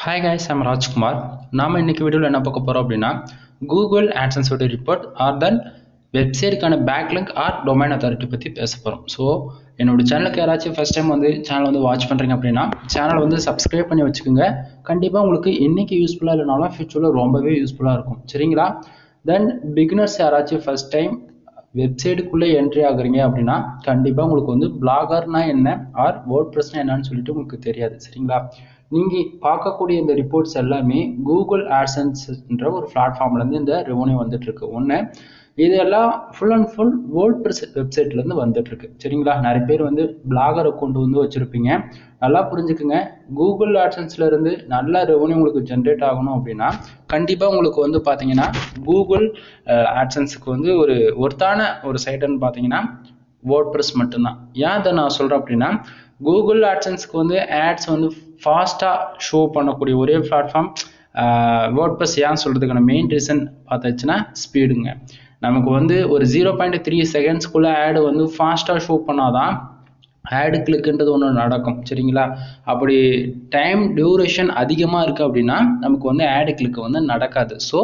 Hi guys, I'm Rajkumar. நாம இன்னைக்கு வீடியோல என்ன பார்க்க போறோம் அப்படின்னா Google AdSense report or then வெப்சைட்கான பேக்லிங்க் ஆர் டொமைன் அத்தாரிட்டி பத்தி பேச போறோம். ஸோ என்னோட சேனலுக்கு யாராச்சும் ஃபர்ஸ்ட் டைம் வந்து சேனல் வந்து வாட்ச் பண்றீங்க அப்படின்னா சேனல் வந்து சப்ஸ்கிரைப் பண்ணி வச்சுக்கோங்க. கண்டிப்பா உங்களுக்கு இன்னைக்கு யூஸ்ஃபுல்லா இல்லைனாலும் ஃபியூச்சர்ல ரொம்பவே யூஸ்ஃபுல்லா இருக்கும். சரிங்களா? தென் பிகினர்ஸ் யாராச்சும் ஃபர்ஸ்ட் டைம் வெப்சைட்டுக்குள்ளே என்ட்ரி ஆகுறீங்க அப்படின்னா கண்டிப்பாக உங்களுக்கு வந்து பிளாகர்னா என்ன ஆர் வேர்ட்பிரஸ்னா என்னன்னு சொல்லிட்டு உங்களுக்கு தெரியாது. சரிங்களா? நீங்கள் பார்க்கக்கூடிய இந்த ரிப்போர்ட்ஸ் எல்லாமே கூகுள் ஆட்சன்ஸ்ன்ற ஒரு பிளாட்ஃபார்ம்லேருந்து இந்த ரெவன்யூ வந்துட்டு இருக்கு. ஒன்று இதெல்லாம் ஃபுல் அண்ட் ஃபுல் வேர்ட்பிரஸ் வெப்சைட்லேருந்து வந்துட்டு இருக்கு. சரிங்களா? நிறைய பேர் வந்து பிளாகர் அக்கௌண்ட் வந்து வச்சிருப்பீங்க. நல்லா புரிஞ்சுக்குங்க, கூகுள் ஆட்சன்ஸ்ல இருந்து நல்ல ரெவன்யூ உங்களுக்கு ஜென்ரேட் ஆகணும் அப்படின்னா கண்டிப்பாக உங்களுக்கு வந்து பார்த்தீங்கன்னா கூகுள் ஆட்சன்ஸுக்கு வந்து ஒரு ஒர்த்தான ஒரு சைட்டுன்னு பார்த்தீங்கன்னா வேர்ட்பிரஸ் மட்டும்தான். ஏன் அதை நான் சொல்கிறேன் அப்படின்னா கூகுள் ஆட்சன்ஸ்க்கு வந்து ஆட்ஸ் வந்து ஃபாஸ்ட்டாக ஷோ பண்ணக்கூடிய ஒரே பிளாட்ஃபார்ம் வேர்ட்பிரஸ். ஏன் சொல்கிறதுக்கான மெயின் ரீசன் பார்த்தாச்சுன்னா ஸ்பீடுங்க. நமக்கு வந்து ஒரு 0.3 செகண்ட்ஸ்க்குள்ளே ஆடு வந்து ஃபாஸ்ட்டாக ஷோ பண்ணாதான் ஆடு கிளிக்குன்றது ஒன்று நடக்கும். சரிங்களா? அப்படி டைம் டியூரேஷன் அதிகமாக இருக்குது அப்படின்னா நமக்கு வந்து ஆடு கிளிக்கு வந்து நடக்காது. ஸோ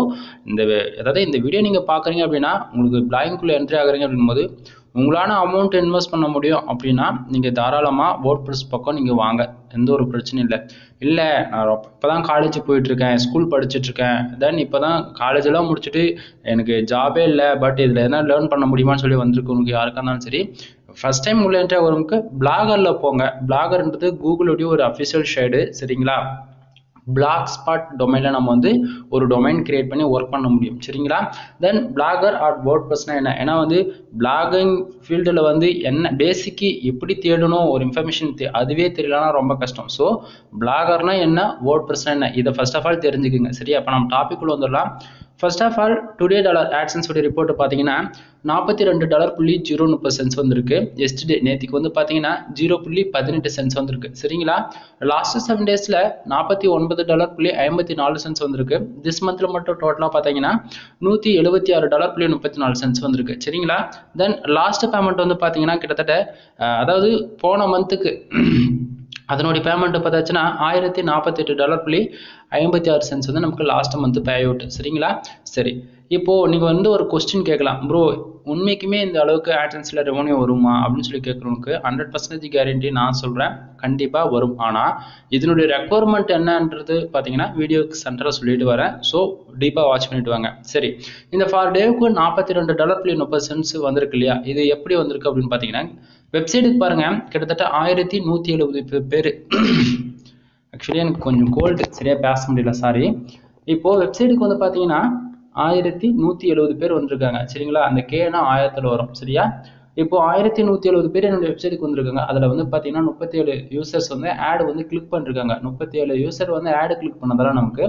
இந்த வீடியோ நீங்கள் பார்க்குறீங்க அப்படின்னா உங்களுக்கு பிளாகிங்குள்ளே என்ட்ரி ஆகுறீங்க அப்படின்போது உங்களான அமௌண்ட் இன்வெஸ்ட் பண்ண முடியும் அப்படின்னா நீங்கள் தாராளமாக வேர்ட்பிரஸ் பக்கம் நீங்கள் வாங்க, எந்த ஒரு பிரச்சனையும் இல்லை. இல்லை நான் இப்போ தான் காலேஜ் போயிட்டுருக்கேன், ஸ்கூல் படிச்சுட்ருக்கேன், தென் இப்போ தான் காலேஜெல்லாம் முடிச்சுட்டு எனக்கு ஜாபே இல்லை, பட் இதில் எதனா லேர்ன் பண்ண முடியுமான்னு சொல்லி வந்திருக்கவங்களுக்கு யாருக்கா இருந்தாலும் சரி ஃபர்ஸ்ட் டைம் உள்ள என்ட்ரி ஆகிறவங்களுக்கு பிளாகரில் போங்க. பிளாகர்ன்றது கூகுளுடைய ஒரு அஃபிஷியல் ஷேடு. சரிங்களா? பிளாக் ஸ்பாட் டொமைனில் நம்ம வந்து ஒரு டொமைன் கிரியேட் பண்ணி ஒர்க் பண்ண முடியும். சரிங்களா? தென் பிளாகர் ஆர் வேர்ட்பிரஸ்னா என்ன? ஏன்னா வந்து பிளாகிங் ஃபீல்டில் வந்து என்ன பேசிக்கு எப்படி தேடணும் ஒரு இன்ஃபர்மேஷன் அதுவே தெரியலனா ரொம்ப கஷ்டம். ஸோ பிளாகர்னா என்ன, வேர்ட்பிரஸ்னா என்ன, இதை ஃபர்ஸ்ட் ஆஃப் ஆல் தெரிஞ்சுக்குங்க. சரியா? அப்போ நம்ம டாபிக் உள்ள வந்துடலாம். First of all today AdSense report பார்த்தீங்கன்னா $42.03 வந்திருக்கு. எஸ்டே நேற்றுக்கு வந்து பார்த்தீங்கன்னா 0.18 சென்ட்ஸ் வந்திருக்கு. சரிங்களா? லாஸ்ட் 7 டேஸில் $49.54 வந்திருக்கு. திஸ் மந்த்ல மட்டும் டோட்டலாக பார்த்தீங்கன்னா $176.34 வந்திருக்கு. சரிங்களா? தென் லாஸ்ட் பேமெண்ட் வந்து பார்த்தீங்கன்னா கிட்டத்தட்ட அதாவது போன மந்த்துக்கு அதனுடைய பேமெண்ட் பார்த்தாச்சுன்னா $1048.56 வந்து நமக்கு லாஸ்ட் மந்த் பே அவுட். சரிங்களா? சரி, இப்போ நீங்க வந்து ஒரு கொஸ்டின் கேட்கலாம், ப்ரோ உண்மைக்குமே இந்த அளவுக்கு ஆட்சன்ஸ்ல ரெவன்யூ வருமா அப்படின்னு சொல்லி கேட்கறவங்களுக்கு 100% கேரண்டி நான் சொல்றேன், கண்டிப்பா வரும். ஆனா இதனுடைய ரெக்குவயர்மெண்ட் என்னன்றது பாத்தீங்கன்னா வீடியோக்கு சென்டரா சொல்லிட்டு வரேன். ஸோ டீப்பா வாட்ச் பண்ணிட்டு வாங்க. சரி, இந்த ஃபார் டேவுக்கு $42.30 வந்திருக்கு இல்லையா? இது எப்படி வந்திருக்கு அப்படின்னு பாத்தீங்கன்னா வெப்சைட்டுக்கு பாருங்க, கிட்டத்தட்ட 1170 பேர். ஆக்சுவலி எனக்கு கொஞ்சம் கோல்டு, சரியா பேச முடியல, சாரி. இப்போ வெப்சைட்டுக்கு வந்து பாத்தீங்கன்னா 1170 பேர் வந்திருக்காங்க. சரிங்களா? அந்த கேனா 1000 வரும். சரியா? இப்போ 1170 பேர் என்னோட வெப்சைட்டுக்கு வந்திருக்காங்க. அதுல வந்து பாத்தீங்கன்னா 37 யூசர்ஸ் வந்து ஆடு வந்து கிளிக் பண்ணிருக்காங்க. 37 யூசர் வந்து ஆடு கிளிக் பண்ணதால நமக்கு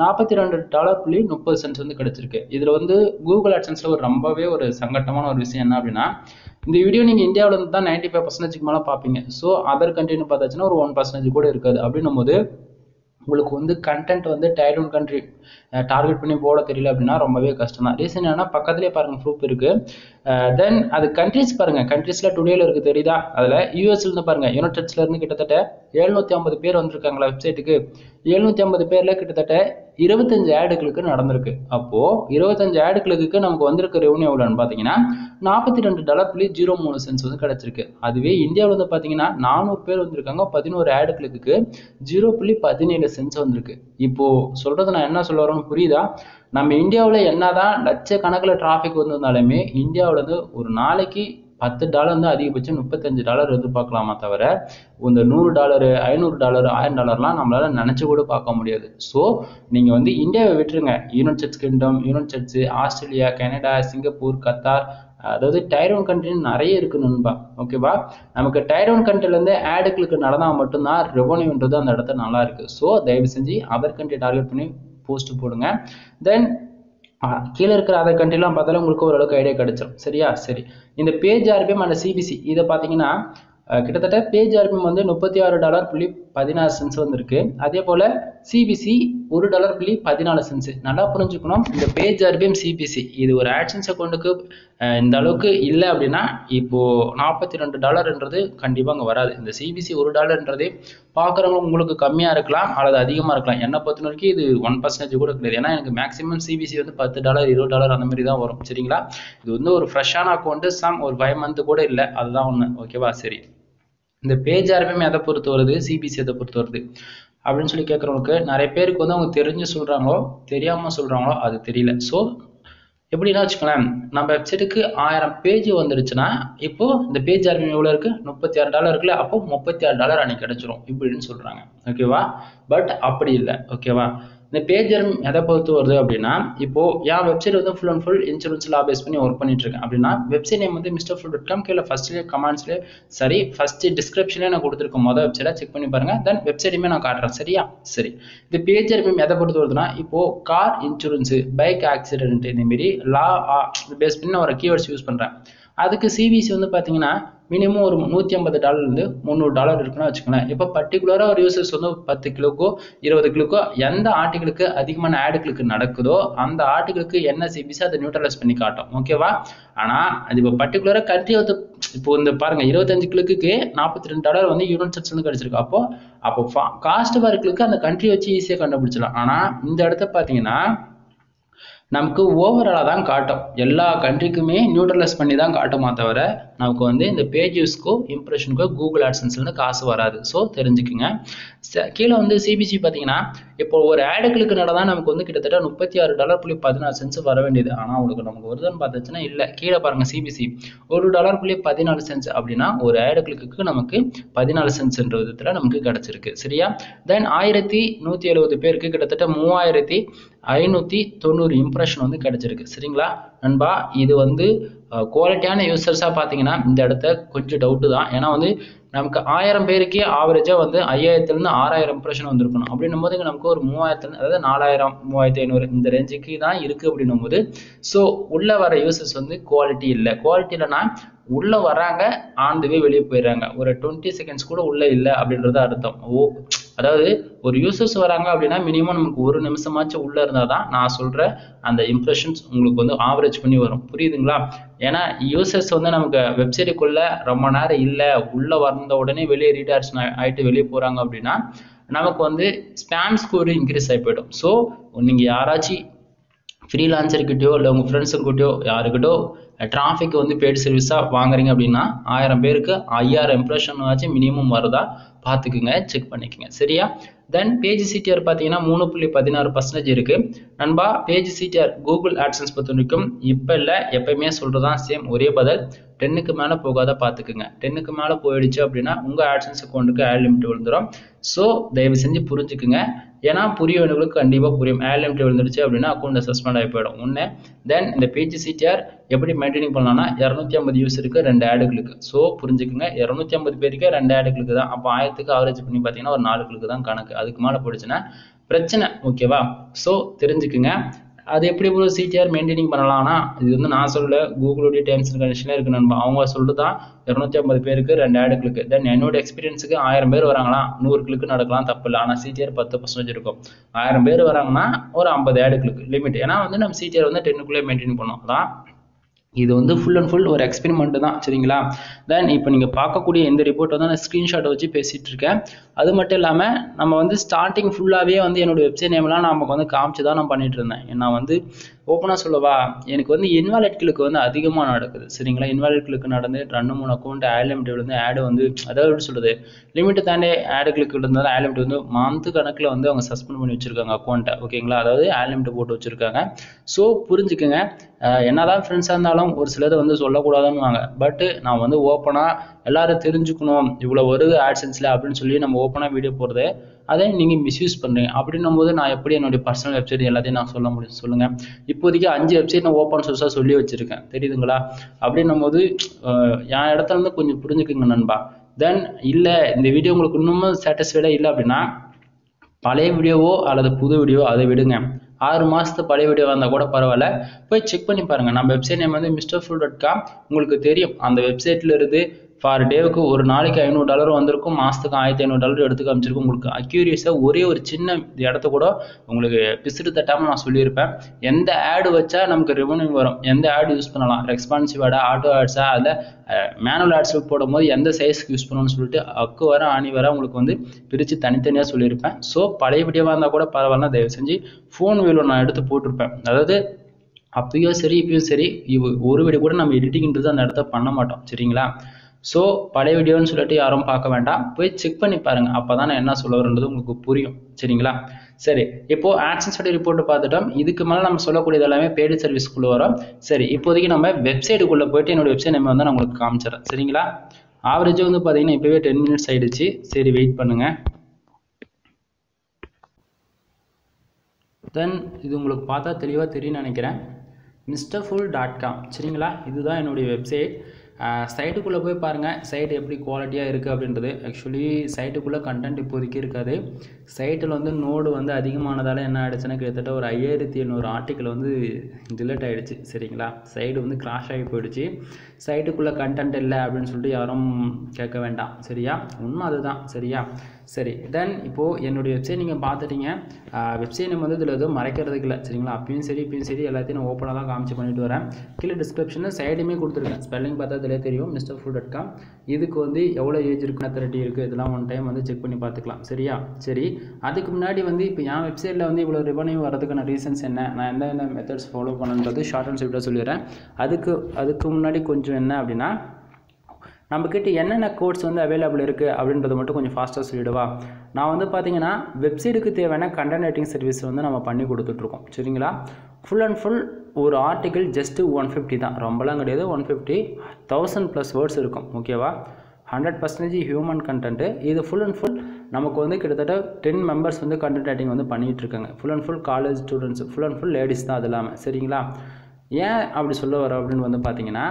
$42.30 வந்து கிடைச்சிருக்கு. இதுல வந்து கூகுள் ஆட்சன்ஸ்ல ஒரு ரொம்பவே ஒரு சங்கட்டமான ஒரு விஷயம் என்ன அப்படின்னா, இந்த வீடியோ நீங்க இந்தியாவில இருந்து தான் 95% மேல பாப்பீங்க. ஸோ அதர் கண்ட்ரின்னு பார்த்தாச்சுன்னா ஒரு 1% கூட இருக்காது. அப்படின்னும் போது உங்களுக்கு வந்து கண்டென்ட் வந்து டயர் 1 கண்ட்ரி டார்கெட் பண்ணி போட தெரியல அப்படின்னா ரொம்பவே கஷ்டம் தான். ரீசன் என்னன்னா பக்கத்துலேயே பாருங்க ப்ரூஃப் இருக்கு. தென் அது கண்ட்ரிஸ் பாருங்க, கண்ட்ரிஸ்ல டுடேல இருக்கு தெரியுதா? அதுல யூஎஸ்ல இருந்து பாருங்க, யுனைடெட் ஸ்டேட்ஸ்ல இருந்து கிட்டத்தட்ட 750 பேர் வந்திருக்காங்களா வெப்சைட்டுக்கு. 750 பேர்ல கிட்டத்தட்ட 25 ஆடுகளுக்கு நடந்திருக்கு. அப்போ 25 ஆடுகளுக்கு நமக்கு வந்திருக்க ரெவன்யூ எவ்வளோன்னு பாத்தீங்கன்னா $42.03 வந்து கிடைச்சிருக்கு. அதுவே இந்தியாவில் வந்து பாத்தீங்கன்னா 400 பேர் வந்திருக்காங்க, 11 ஆடுகளுக்கு 0.17 வந்திருக்கு. இப்போ சொல்றது நான் என்ன சொல்ல வரேன்னு புரியுதா? நம்ம இந்தியாவில் என்னதான் லட்சக்கணக்கில் டிராஃபிக் வந்திருந்தாலுமே இந்தியாவில் வந்து ஒரு நாளைக்கு $10 வந்து அதிகபட்சம் $35 எதிர்பார்க்கலாமா தவிர இந்த $100, $500, $1000லாம் நம்மளால நினைச்சு கூட பார்க்க முடியாது. ஸோ நீங்க வந்து இந்தியாவை விட்டுருங்க, United States Kingdom, United States, Australia, Canada, Singapore, Qatar, அதாவது டயர் 1 கண்ட்ரின்னு நிறைய இருக்கு நண்பா. ஓகேவா? நமக்கு டயர் 1 கண்ட்ரில இருந்து ஆடுகளுக்கு நடந்தால் மட்டும்தான் ரெவன்யூன்றது அந்த இடத்துல நல்லா இருக்கு. ஸோ தயவு செஞ்சு அதர் கண்ட்ரி டார்கெட் பண்ணி போஸ்ட் போடுங்க. தென் கீழே இருக்கிற அதர் கண்ட்ரிலாம் பார்த்தாலும் உங்களுக்கு ஓரளவுக்கு ஐடியா கிடைச்சிடும். சரியா? சரி, இந்த பேஜ் ஆர்பிஎம் அண்ட் சிபிசி இதை பார்த்தீங்கன்னா கிட்டத்தட்ட பேஜ் ஆர்பிஎம் வந்து $36.16 வந்திருக்கு. அதே போல சிபிசி $1.14. நல்லா புரிஞ்சுக்கணும், இந்த பேஜ் ஆர்பிஎம் சிபிசி இது ஒரு ஆட்சன்ஸ் அக்கௌண்ட்டுக்கு இந்த அளவுக்கு இல்லை அப்படின்னா இப்போது $42ன்றது கண்டிப்பாக அங்கே வராது. இந்த சிபிசி $1ன்றதே பார்க்குறவங்க உங்களுக்கு கம்மியாக இருக்கலாம் அல்லது அதிகமாக இருக்கலாம். என்னை பொறுத்த வரைக்கும் இது 1% கூட கிடையாது. ஏன்னா எனக்கு மேக்ஸிமம் சிபிசி வந்து $10 $20 அந்த மாதிரி தான் வரும். சரிங்களா? இது வந்து ஒரு ஃப்ரெஷ்ஷான அக்கௌண்ட்டு, ஒரு 5 மந்த் கூட இல்லை, அதுதான் ஒன்று. ஓகேவா? சரி, இந்த பேஜ் ஆர்பிஎம் எதை பொறுத்து வருது, சிபிசி எதை பொறுத்து வருது அப்படின்னு சொல்லி கேட்குறவங்களுக்கு நிறைய பேருக்கு வந்து அவங்க தெரிஞ்சு சொல்கிறாங்களோ தெரியாமல் சொல்கிறாங்களோ அது தெரியல. ஸோ எப்படின்னா வச்சுக்கோங்களேன், நம்ம வெப்சைட்டுக்கு 1000 பேஜ் வந்துடுச்சுன்னா இப்போது இந்த பேஜ் ஆர்பிஎம் எவ்வளோ இருக்குது, $36 இருக்குல்ல, அப்போ $36 அன்னைக்கு கிடைச்சிரும் இப்படின்னு சொல்கிறாங்க. ஓகேவா? பட் அப்படி இல்லை. ஓகேவா? இந்த பேஜ் ஆர்பிஎம் எதை பொறுத்து வருது அப்படின்னா, இப்போது என் வெப்சைட் வந்து ஃபுல் அண்ட் ஃபுல் இன்சூரன்ஸ் லா பேஸ் பண்ணி ஒர்க் பண்ணிட்டு இருக்கேன் அப்படின்னா, வெப்சைட் நேம் வந்து mrfull.com கீழே ஃபர்ஸ்ட்லேயே கமெண்ட்ஸ்லேயே சரி ஃபர்ஸ்ட் டிஸ்கிரிப்ஷன்லேயே நான் கொடுத்துருக்கேன். மொதல் வெப்சைட்டை செக் பண்ணி பாருங்க. தென் வெப்சைட்டுமே நான் காட்டுறேன். சரியா? சரி, இந்த பேஜ் ஆர்பிஎம் எதை பொறுத்து வருதுன்னா, இப்போது கார் இன்சூரன்ஸு, பைக் ஆக்சிடென்ட், இந்தமாரி லா பேஸ் பண்ணி நான் ஒரு கீவேர்ட்ஸ் யூஸ் பண்ணுறேன். அதுக்கு சிபிசி வந்து பார்த்தீங்கன்னா மினிமம் ஒரு $150 $300 இருக்குன்னு வச்சுக்கோங்களேன். இப்போ பர்டிகுலராக ஒரு யூசர்ஸ் வந்து 10 கிலோக்கோ 20 கிலோக்கோ எந்த ஆர்டிகளுக்கு அதிகமான ஆடுகளுக்கு நடக்குதோ அந்த ஆர்டிகளுக்கு என்ன சிபிசி அதை நியூட்ரலைஸ் பண்ணி காட்டும். ஓகேவா? ஆனால் அது இப்போ பர்டிகுலராக கண்ட்ரி வந்து இப்போ இந்த பாருங்க 25 கிலோக்கு $42 வந்து யுனைடெட் வந்து கிடைச்சிருக்கு. அப்போ காஸ்ட் வர்க்களுக்கு அந்த கண்ட்ரி வச்சு ஈஸியாக கண்டுபிடிச்சலாம். ஆனால் இந்த இடத்த பார்த்தீங்கன்னா நமக்கு ஓவராலாக தான் காட்டும். எல்லா கண்ட்ரிக்குமே நியூட்ரலைஸ் பண்ணி தான் காட்டுமா தவிர நமக்கு வந்து இந்த பேஜஸ்க்கோ இம்ப்ரெஷனுக்கோ கூகுள் ஆட்சன்ஸ்லேருந்து காசு வராது. ஸோ தெரிஞ்சுக்குங்க. கீழே வந்து சிபிசி பார்த்தீங்கன்னா இப்போ ஒரு ஆடுகளுக்கு நடந்தால் நமக்கு வந்து கிட்டத்தட்ட $36.14 வர வேண்டியது. ஆனால் உங்களுக்கு நமக்கு வருதுன்னு பார்த்துச்சுன்னா இல்லை. கீழே பாருங்கள், சிபிசி $1.14 அப்படின்னா ஒரு ஆடுகளுக்கு நமக்கு 14 சென்ட்ன்ற விதத்தில் நமக்கு கிடச்சிருக்கு. சரியா? தென் 1170 பேருக்கு கிட்டத்தட்ட 3590 இம்ப்ரெஷன் வந்து கிடைச்சிருக்கு. சரிங்களா நண்பா? இது வந்து குவாலிட்டியான யூசர்ஸாக பார்த்தீங்கன்னா இந்த இடத்த கொஞ்சம் டவுட்டு தான். ஏன்னா வந்து நமக்கு 1000 பேருக்கே ஆவரேஜாக வந்து 5000லேருந்து 6000 இம்ப்ரெஷன் வந்துருக்கணும். அப்படின்னும் போது நமக்கு ஒரு 3000, அதாவது 4000 3500 இந்த ரேஞ்சுக்கு தான் இருக்குது அப்படின்னும் போது, ஸோ உள்ளே வர யூசர்ஸ் வந்து குவாலிட்டி இல்லை. குவாலிட்டி இல்லைன்னா உள்ளே வராங்க, ஆன் தி வே வெளியே போயிடுறாங்க. ஒரு 20 செகண்ட்ஸ் கூட உள்ளே இல்லை அப்படின்றது அர்த்தம். அதாவது ஒரு யூசர்ஸ் வராங்க அப்படின்னா மினிமம் நமக்கு ஒரு நிமிஷமாச்சும் உள்ளே இருந்தால் தான் நான் சொல்கிற அந்த இம்ப்ரெஷன்ஸ் உங்களுக்கு வந்து ஆவரேஜ் பண்ணி வரும். புரியுதுங்களா? ஏன்னா யூசர்ஸ் வந்து நமக்கு வெப்சைட்டுக்குள்ளே ரொம்ப நேரம் இல்லை, உள்ளே வந்த உடனே வெளியே ரீடாக்ஷன் ஆகிட்டு வெளியே போகிறாங்க அப்படின்னா நமக்கு வந்து ஸ்பேம் ஸ்கோர் இன்க்ரீஸ் ஆகி போயிடும். ஸோ நீங்கள் யாராச்சும் ஃப்ரீலான்சர்கிட்டயோ இல்லை உங்கள் ஃப்ரெண்ட்ஸுக்கிட்டயோ யாருக்கிட்டோ டிராஃபிக் வந்து பெய்டு சர்வீஸாக வாங்குறீங்க அப்படின்னா 1000 பேருக்கு 5000 இம்ப்ரெஷன் ஆச்சு மினிமம் வருதா பார்த்துக்குங்க, செக் பண்ணிக்கோங்க. சரியா? தென் பேஜ் சிடிஆர் பார்த்தீங்கன்னா 3.16% இருக்குது நண்பா. பேஜ் சிடிஆர் கூகுள் ஆட்சன்ஸ் பொறுத்த வரைக்கும் இப்போ இல்லை, எப்பயுமே சொல்கிறதான் சேம் ஒரே பதில். 10க்கு மேலே போகாத பார்த்துக்குங்க. 10க்கு மேலே போயிடுச்சு அப்படின்னா உங்கள் ஆட்சன்ஸ் அக்கௌண்ட்டுக்கு ஆட் லிமிட் விழுந்துடும். ஸோ தயவு செஞ்சு புரிஞ்சுக்குங்க. ஏன்னா புரியவங்களுக்கு கண்டிப்பாக புரியும். ஆட் லிமிட் விழுந்துருச்சு அப்படின்னா அக்கௌண்ட் சஸ்பெண்ட் ஆகி போயிடும் ஒன்று. தென் இந்த பேஜ் சிடிஆர் எப்படி மெயின்டைனிங் பண்ணலாம்னா 250 யூஸருக்கு 2 ஆடுகளுக்கு. ஸோ புரிஞ்சுக்குங்க, 250 பேருக்கு 2 ஆடுகளுக்கு தான். அப்போ 1000க்கு ஆவரேஜ் பண்ணி பார்த்தீங்கன்னா ஒரு 4 கிலோக்கு தான் கணக்கு. அதுக்கு மேலே போயிடுச்சுன்னா பிரச்சனை. ஓகேவா? ஸோ தெரிஞ்சுக்குங்க. அது எப்படி ஒரு சிடிஆர் மெயின்டைனிங் பண்ணலாம்னா இது வந்து நான் சொல்ல கூகுளுடைய டேர்ம்ஸ் அண்ட் கண்டிஷன்ல இருக்கு நண்பா. அவங்க சொல்லிட்டு தான் 250 பேருக்கு 2 ஆடுகளுக்கு. தென் என்னோட எக்ஸ்பீரியன்ஸுக்கு 1000 பேர் வராங்களா 100 கிளிக்கு நடக்கலாம், தப்பு இல்லை. ஆனால் சிடிஆர் 10% இருக்கும். 1000 பேர் வராங்கன்னா ஒரு 50 ஆடுகளுக்கு லிமிட். ஏன்னா வந்து நம்ம சிடிஆர் வந்து 10க்குள்ளே மெயின்டைன் பண்ணோம். அதான் இது வந்து ஃபுல் அண்ட் ஃபுல் ஒரு எக்ஸ்பெரிமெண்ட் தான். சரிங்களா? தென் இப்போ நீங்கள் பார்க்கக்கூடிய இந்த ரிப்போர்ட் வந்து நான் ஸ்க்ரீன்ஷாட்டை வச்சு பேசிகிட்டு இருக்கேன். அது மட்டும் இல்லாமல் நம்ம வந்து ஸ்டார்டிங் ஃபுல்லாகவே வந்து என்னோட வெப்சைட் நேம்லாம் நமக்கு வந்து காமிச்சு தான் நான் பண்ணிட்டு இருந்தேன். நான் வந்து ஓப்பனாக சொல்லவா, எனக்கு வந்து இன்வாலிட் கிளிக்கு வந்து அதிகமாக நடக்குது. சரிங்களா? இன்வாலிட் கிளிக்கு நடந்து 2-3 அக்கௌண்ட் ஆட் லிமிட் வந்து ஆடு வந்து அதாவது எப்படி சொல்கிறது, லிமிட்டு தாண்டி ஆடு கிளிக்கு இருந்தாலும் ஆட் லிமிட் வந்து மந்த் கணக்கில் வந்து அவங்க சஸ்பெண்ட் பண்ணி வச்சுருக்காங்க அக்கௌண்ட்டை. ஓகேங்களா? அதாவது ஆட் லிமிட் போட்டு வச்சுருக்காங்க. ஸோ புரிஞ்சுக்குங்க. என்னதான் ஃப்ரெண்ட்ஸாக இருந்தாலும் ஒரு சிலதை வந்து சொல்லக்கூடாதுன்னு வாங்க. பட்டு நான் வந்து ஓப்பனாக எல்லாரும் தெரிஞ்சுக்கணும் இவ்வளோ வருது ஆட்சன்ஸில் அப்படின்னு சொல்லி நம்ம ஓப்பனாக வீடியோ போடுறது அதை நீங்கள் மிஸ்யூஸ் பண்ணுறீங்க. அப்படின்னும் போது நான் எப்படி என்னுடைய பர்சனல் வெப்சைட் எல்லாத்தையும் நான் சொல்ல முடியும் சொல்லுங்கள்? இப்போதைக்கு 5 வெப்சைட் நான் ஓப்பன் சோர்ஸாக சொல்லி வச்சுருக்கேன். தெரியுதுங்களா? அப்படின்னும் போது என் இடத்துல இருந்து கொஞ்சம் புரிஞ்சுக்குங்க நண்பா. தென் இல்லை இந்த வீடியோ உங்களுக்கு இன்னமும் சாட்டிஸ்ஃபைடாக இல்லை அப்படின்னா பழைய வீடியோவோ அல்லது புது வீடியோ அதை விடுங்க. 6 மாதத்து பழைய வீடியோ வந்தால் கூட பரவாயில்ல, போய் செக் பண்ணி பாருங்கள். நம்ம வெப்சைட் நேம் வந்து mrfull.com. உங்களுக்கு தெரியும் அந்த வெப்சைட்டில் இருந்து ஃபார் டேவுக்கு ஒரு நாளைக்கு $500 வந்திருக்கும், மாதத்துக்கு $1500 எடுத்து காமிச்சிருக்கும். உங்களுக்கு அக்யூரியஸாக ஒரே ஒரு சின்ன இடத்த கூட உங்களுக்கு பிசுறு தட்டாமல் நான் சொல்லியிருப்பேன். எந்த ஆடு வச்சா நமக்கு ரெவன்யூ வரும், எந்த ஆடு யூஸ் பண்ணலாம், ரெஸ்பான்சிவ் ஆடா, ஆட்டோ ஆட்ஸா, அதில் மேனுவல் ஆட்ஸில் போடும்போது எந்த சைஸ்க்கு யூஸ் பண்ணணும்னு சொல்லிட்டு அக்கு வர ஆணி வர உங்களுக்கு வந்து பிரித்து தனித்தனியாக சொல்லியிருப்பேன். ஸோ பழைய வீடியோவாக இருந்தால் கூட பரவாயில்ல, தயவு செஞ்சு ஃபோன் வீடியோ நான் எடுத்து போட்டிருப்பேன். அதாவது அப்பயும் சரி இப்பயும் சரி ஒரு வீடியோ கூட நம்ம எடிட்டிங்ன்றது அந்த இடத்த பண்ண மாட்டோம், சரிங்களா? ஸோ பழைய வீடியோன்னு சொல்லிட்டு யாரும் பார்க்க வேண்டாம், போய் செக் பண்ணி பாருங்கள், அப்போ தான் நான் என்ன சொல்ல வரன்றது உங்களுக்கு புரியும், சரிங்களா? சரி, இப்போது AdSense ரிப்போர்ட் பார்த்துட்டோம். இதுக்கு மேலே நம்ம சொல்லக்கூடியது எல்லாமே பெய்டு சர்வீஸ்க்குள்ளே வரும். சரி, இப்போதைக்கு நம்ம வெப்சைட்டுக்குள்ளே போயிட்டு என்னோட வெப்சைட் நம்ம வந்து நான் உங்களுக்கு காமிச்சிடறேன், சரிங்களா? ஆவரேஜாக வந்து பார்த்தீங்கன்னா இப்போவே 10 minutes ஆகிடுச்சு. சரி, வெயிட் பண்ணுங்கள். தென் இது உங்களுக்கு பார்த்தா தெளிவாக தெரியும்னு நினைக்கிறேன். mrfull.com, சரிங்களா? இதுதான் என்னுடைய வெப்சைட். சைட்டுக்குள்ளே போய் பாருங்கள் சைட்டு எப்படி குவாலிட்டியாக இருக்குது அப்படின்றது. ஆக்சுவலி சைட்டுக்குள்ளே கண்டென்ட் இப்போதைக்கு இருக்காது. சைட்டில் வந்து நோடு வந்து அதிகமானதால் என்ன ஆகிடுச்சுன்னா கிட்டத்தட்ட ஒரு 5700 ஆர்டிக்கல் வந்து டிலீட் ஆகிடுச்சு, சரிங்களா? சைடு வந்து கிராஷ் ஆகி போயிடுச்சு. சைட்டுக்குள்ளே கண்டென்ட் இல்லை அப்படின்னு சொல்லிட்டு யாரும் கேட்க வேண்டாம், சரியா? உண்மை அதுதான், சரியா? சரி, தென் இப்போது என்னுடைய வெப்சைட் நீங்கள் பார்த்துட்டீங்க. வெப்சைட் நம்ம வந்து இதில் எதுவும் மறைக்கிறதுக்கு இல்லை, சரிங்களா? அப்பயும் சரி இப்பயும் சரி எல்லாத்தையும் நான் ஓப்பனாக தான் காமிச்சு பண்ணிட்டு வரேன். கீழே டிஸ்கிரிப்ஷனில் சைடுமே கொடுத்துருக்கேன், ஸ்பெல்லிங் பார்த்தா இதிலே தெரியும், mrfull.com. இதுக்கு வந்து எவ்வளோ ஏஜ் இருக்குது, அத்தாரிட்டி இருக்குது, இதெல்லாம் ஒன் டைம் வந்து செக் பண்ணி பார்த்துக்கலாம், சரியா? சரி, அதுக்கு முன்னாடி வந்து இப்போ என் வெப்சைட்டில் வந்து இவ்வளோ ரெவன்யூ வரதுக்கான ரீசன்ஸ் என்ன, நான் எந்தெந்த மெத்தட்ஸ் ஃபாலோ பண்ணுன்றது ஷார்ட் அண்ட் ஸ்வீட்டாக சொல்லிடுறேன். அதுக்கு முன்னாடி கொஞ்சம் என்ன அப்படின்னா, நம்மக்கிட்ட என்னென்ன கோட்ஸ் வந்து அவைலபிள் இருக்குது அப்படின்றத மட்டும் கொஞ்சம் ஃபாஸ்ட்டாக சொல்லிவிடுவா. நான் வந்து பார்த்தீங்கன்னா வெப்சைட்டுக்கு தேவையான கண்டென்ட் ரைட்டிங் சர்வீஸ் வந்து நம்ம பண்ணி கொடுத்துட்ருக்கோம், சரிங்களா? ஃபுல் அண்ட் ஃபுல் ஒரு ஆர்டிக்கல் ஜஸ்ட்டு 150 தான், ரொம்பலாம் கிடையாது. 150 1000+ வேர்ட்ஸ் இருக்கும், ஓகேவா? 100% ஹியூமன் கண்டென்ட்டு. இது ஃபுல் அண்ட் ஃபுல் நமக்கு வந்து கிட்டத்தட்ட 10 மெம்பர்ஸ் வந்து கண்டென்ட் ரைட்டிங் வந்து பண்ணிகிட்டு இருக்காங்க. Full and full college students, full and full ladies தான், அது இல்லாமல், சரிங்களா? ஏன் அப்படி சொல்ல வரோம் அப்படின்னு வந்து பார்த்தீங்கன்னா,